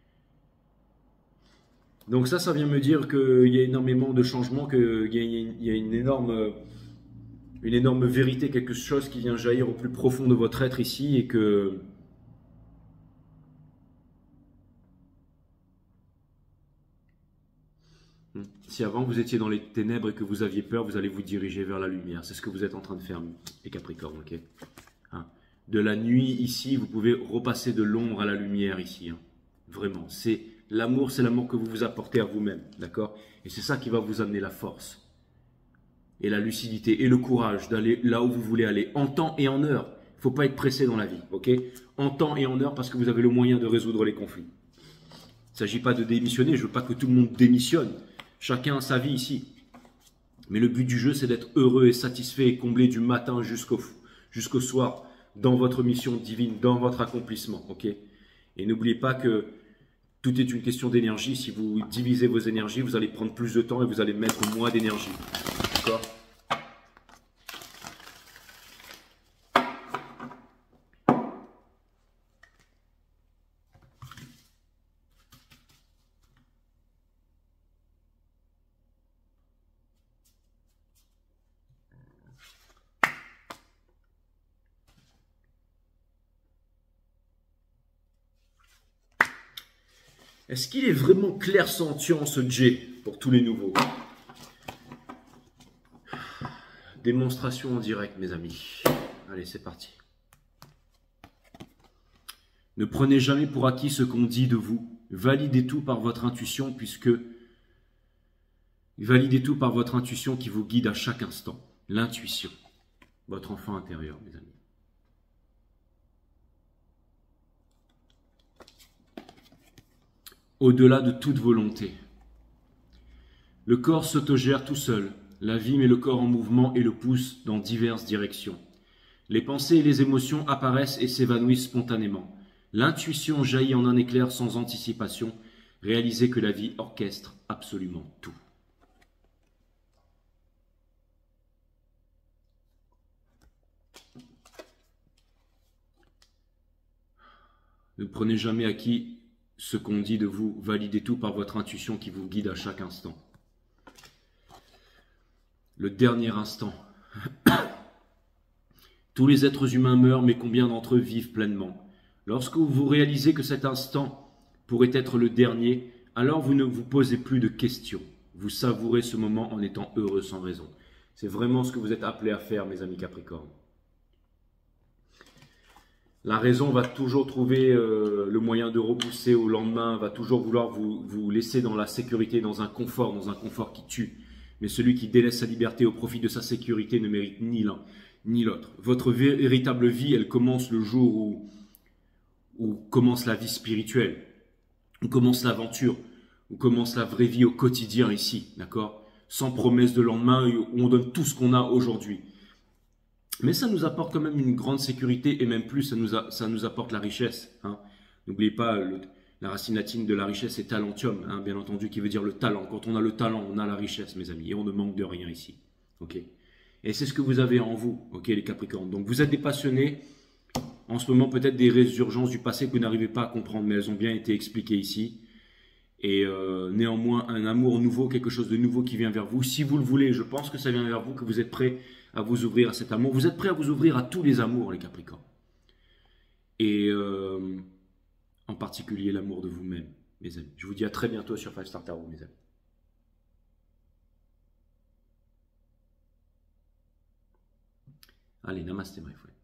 Donc ça, ça vient me dire qu'il y a énormément de changements, qu'il y a, il y a une, énorme, une énorme vérité, quelque chose qui vient jaillir au plus profond de votre être ici, et que... Si avant vous étiez dans les ténèbres et que vous aviez peur, vous allez vous diriger vers la lumière. C'est ce que vous êtes en train de faire, les Capricornes, ok? Hein? De la nuit ici, vous pouvez repasser de l'ombre à la lumière ici. Hein? Vraiment, c'est l'amour, c'est l'amour que vous vous apportez à vous-même, d'accord? Et c'est ça qui va vous amener la force et la lucidité et le courage d'aller là où vous voulez aller, en temps et en heure. Il ne faut pas être pressé dans la vie, ok? En temps et en heure, parce que vous avez le moyen de résoudre les conflits. Il ne s'agit pas de démissionner, je ne veux pas que tout le monde démissionne. Chacun a sa vie ici. Mais le but du jeu, c'est d'être heureux et satisfait et comblé du matin jusqu'au jusqu'au soir dans votre mission divine, dans votre accomplissement. Ok? Et n'oubliez pas que tout est une question d'énergie. Si vous divisez vos énergies, vous allez prendre plus de temps et vous allez mettre moins d'énergie. D'accord? Est-ce qu'il est vraiment clairsentient, ce J, pour tous les nouveaux? Démonstration en direct, mes amis. Allez, c'est parti. Ne prenez jamais pour acquis ce qu'on dit de vous. Validez tout par votre intuition, puisque... Validez tout par votre intuition qui vous guide à chaque instant. L'intuition. Votre enfant intérieur, mes amis. Au-delà de toute volonté. Le corps s'autogère tout seul. La vie met le corps en mouvement et le pousse dans diverses directions. Les pensées et les émotions apparaissent et s'évanouissent spontanément. L'intuition jaillit en un éclair sans anticipation. Réalisez que la vie orchestre absolument tout. Ne prenez jamais acquis ce qu'on dit de vous, validez tout par votre intuition qui vous guide à chaque instant. Le dernier instant. Tous les êtres humains meurent, mais combien d'entre eux vivent pleinement? Lorsque vous réalisez que cet instant pourrait être le dernier, alors vous ne vous posez plus de questions. Vous savourez ce moment en étant heureux sans raison. C'est vraiment ce que vous êtes appelés à faire, mes amis Capricornes. La raison va toujours trouver euh, le moyen de repousser au lendemain, va toujours vouloir vous, vous laisser dans la sécurité, dans un confort, dans un confort qui tue. Mais celui qui délaisse sa liberté au profit de sa sécurité ne mérite ni l'un ni l'autre. Votre véritable vie, elle commence le jour où, où commence la vie spirituelle, où commence l'aventure, où commence la vraie vie au quotidien ici, d'accord? Sans promesse de lendemain, où on donne tout ce qu'on a aujourd'hui. Mais ça nous apporte quand même une grande sécurité et même plus, ça nous, a, ça nous apporte la richesse. Hein. N'oubliez pas, le, la racine latine de la richesse est talentium, hein, bien entendu, qui veut dire le talent. Quand on a le talent, on a la richesse, mes amis, et on ne manque de rien ici. Okay. Et c'est ce que vous avez en vous, okay, les Capricornes. Donc vous êtes des passionnés, en ce moment peut-être des résurgences du passé que vous n'arrivez pas à comprendre, mais elles ont bien été expliquées ici. Et euh, néanmoins, un amour nouveau, quelque chose de nouveau qui vient vers vous. Si vous le voulez, je pense que ça vient vers vous, que vous êtes prêts à vous ouvrir à cet amour. Vous êtes prêts à vous ouvrir à tous les amours, les Capricornes. Et euh, en particulier l'amour de vous-même, mes amis. Je vous dis à très bientôt sur Five Star Tarot, mes amis. Allez, namaste, my friend.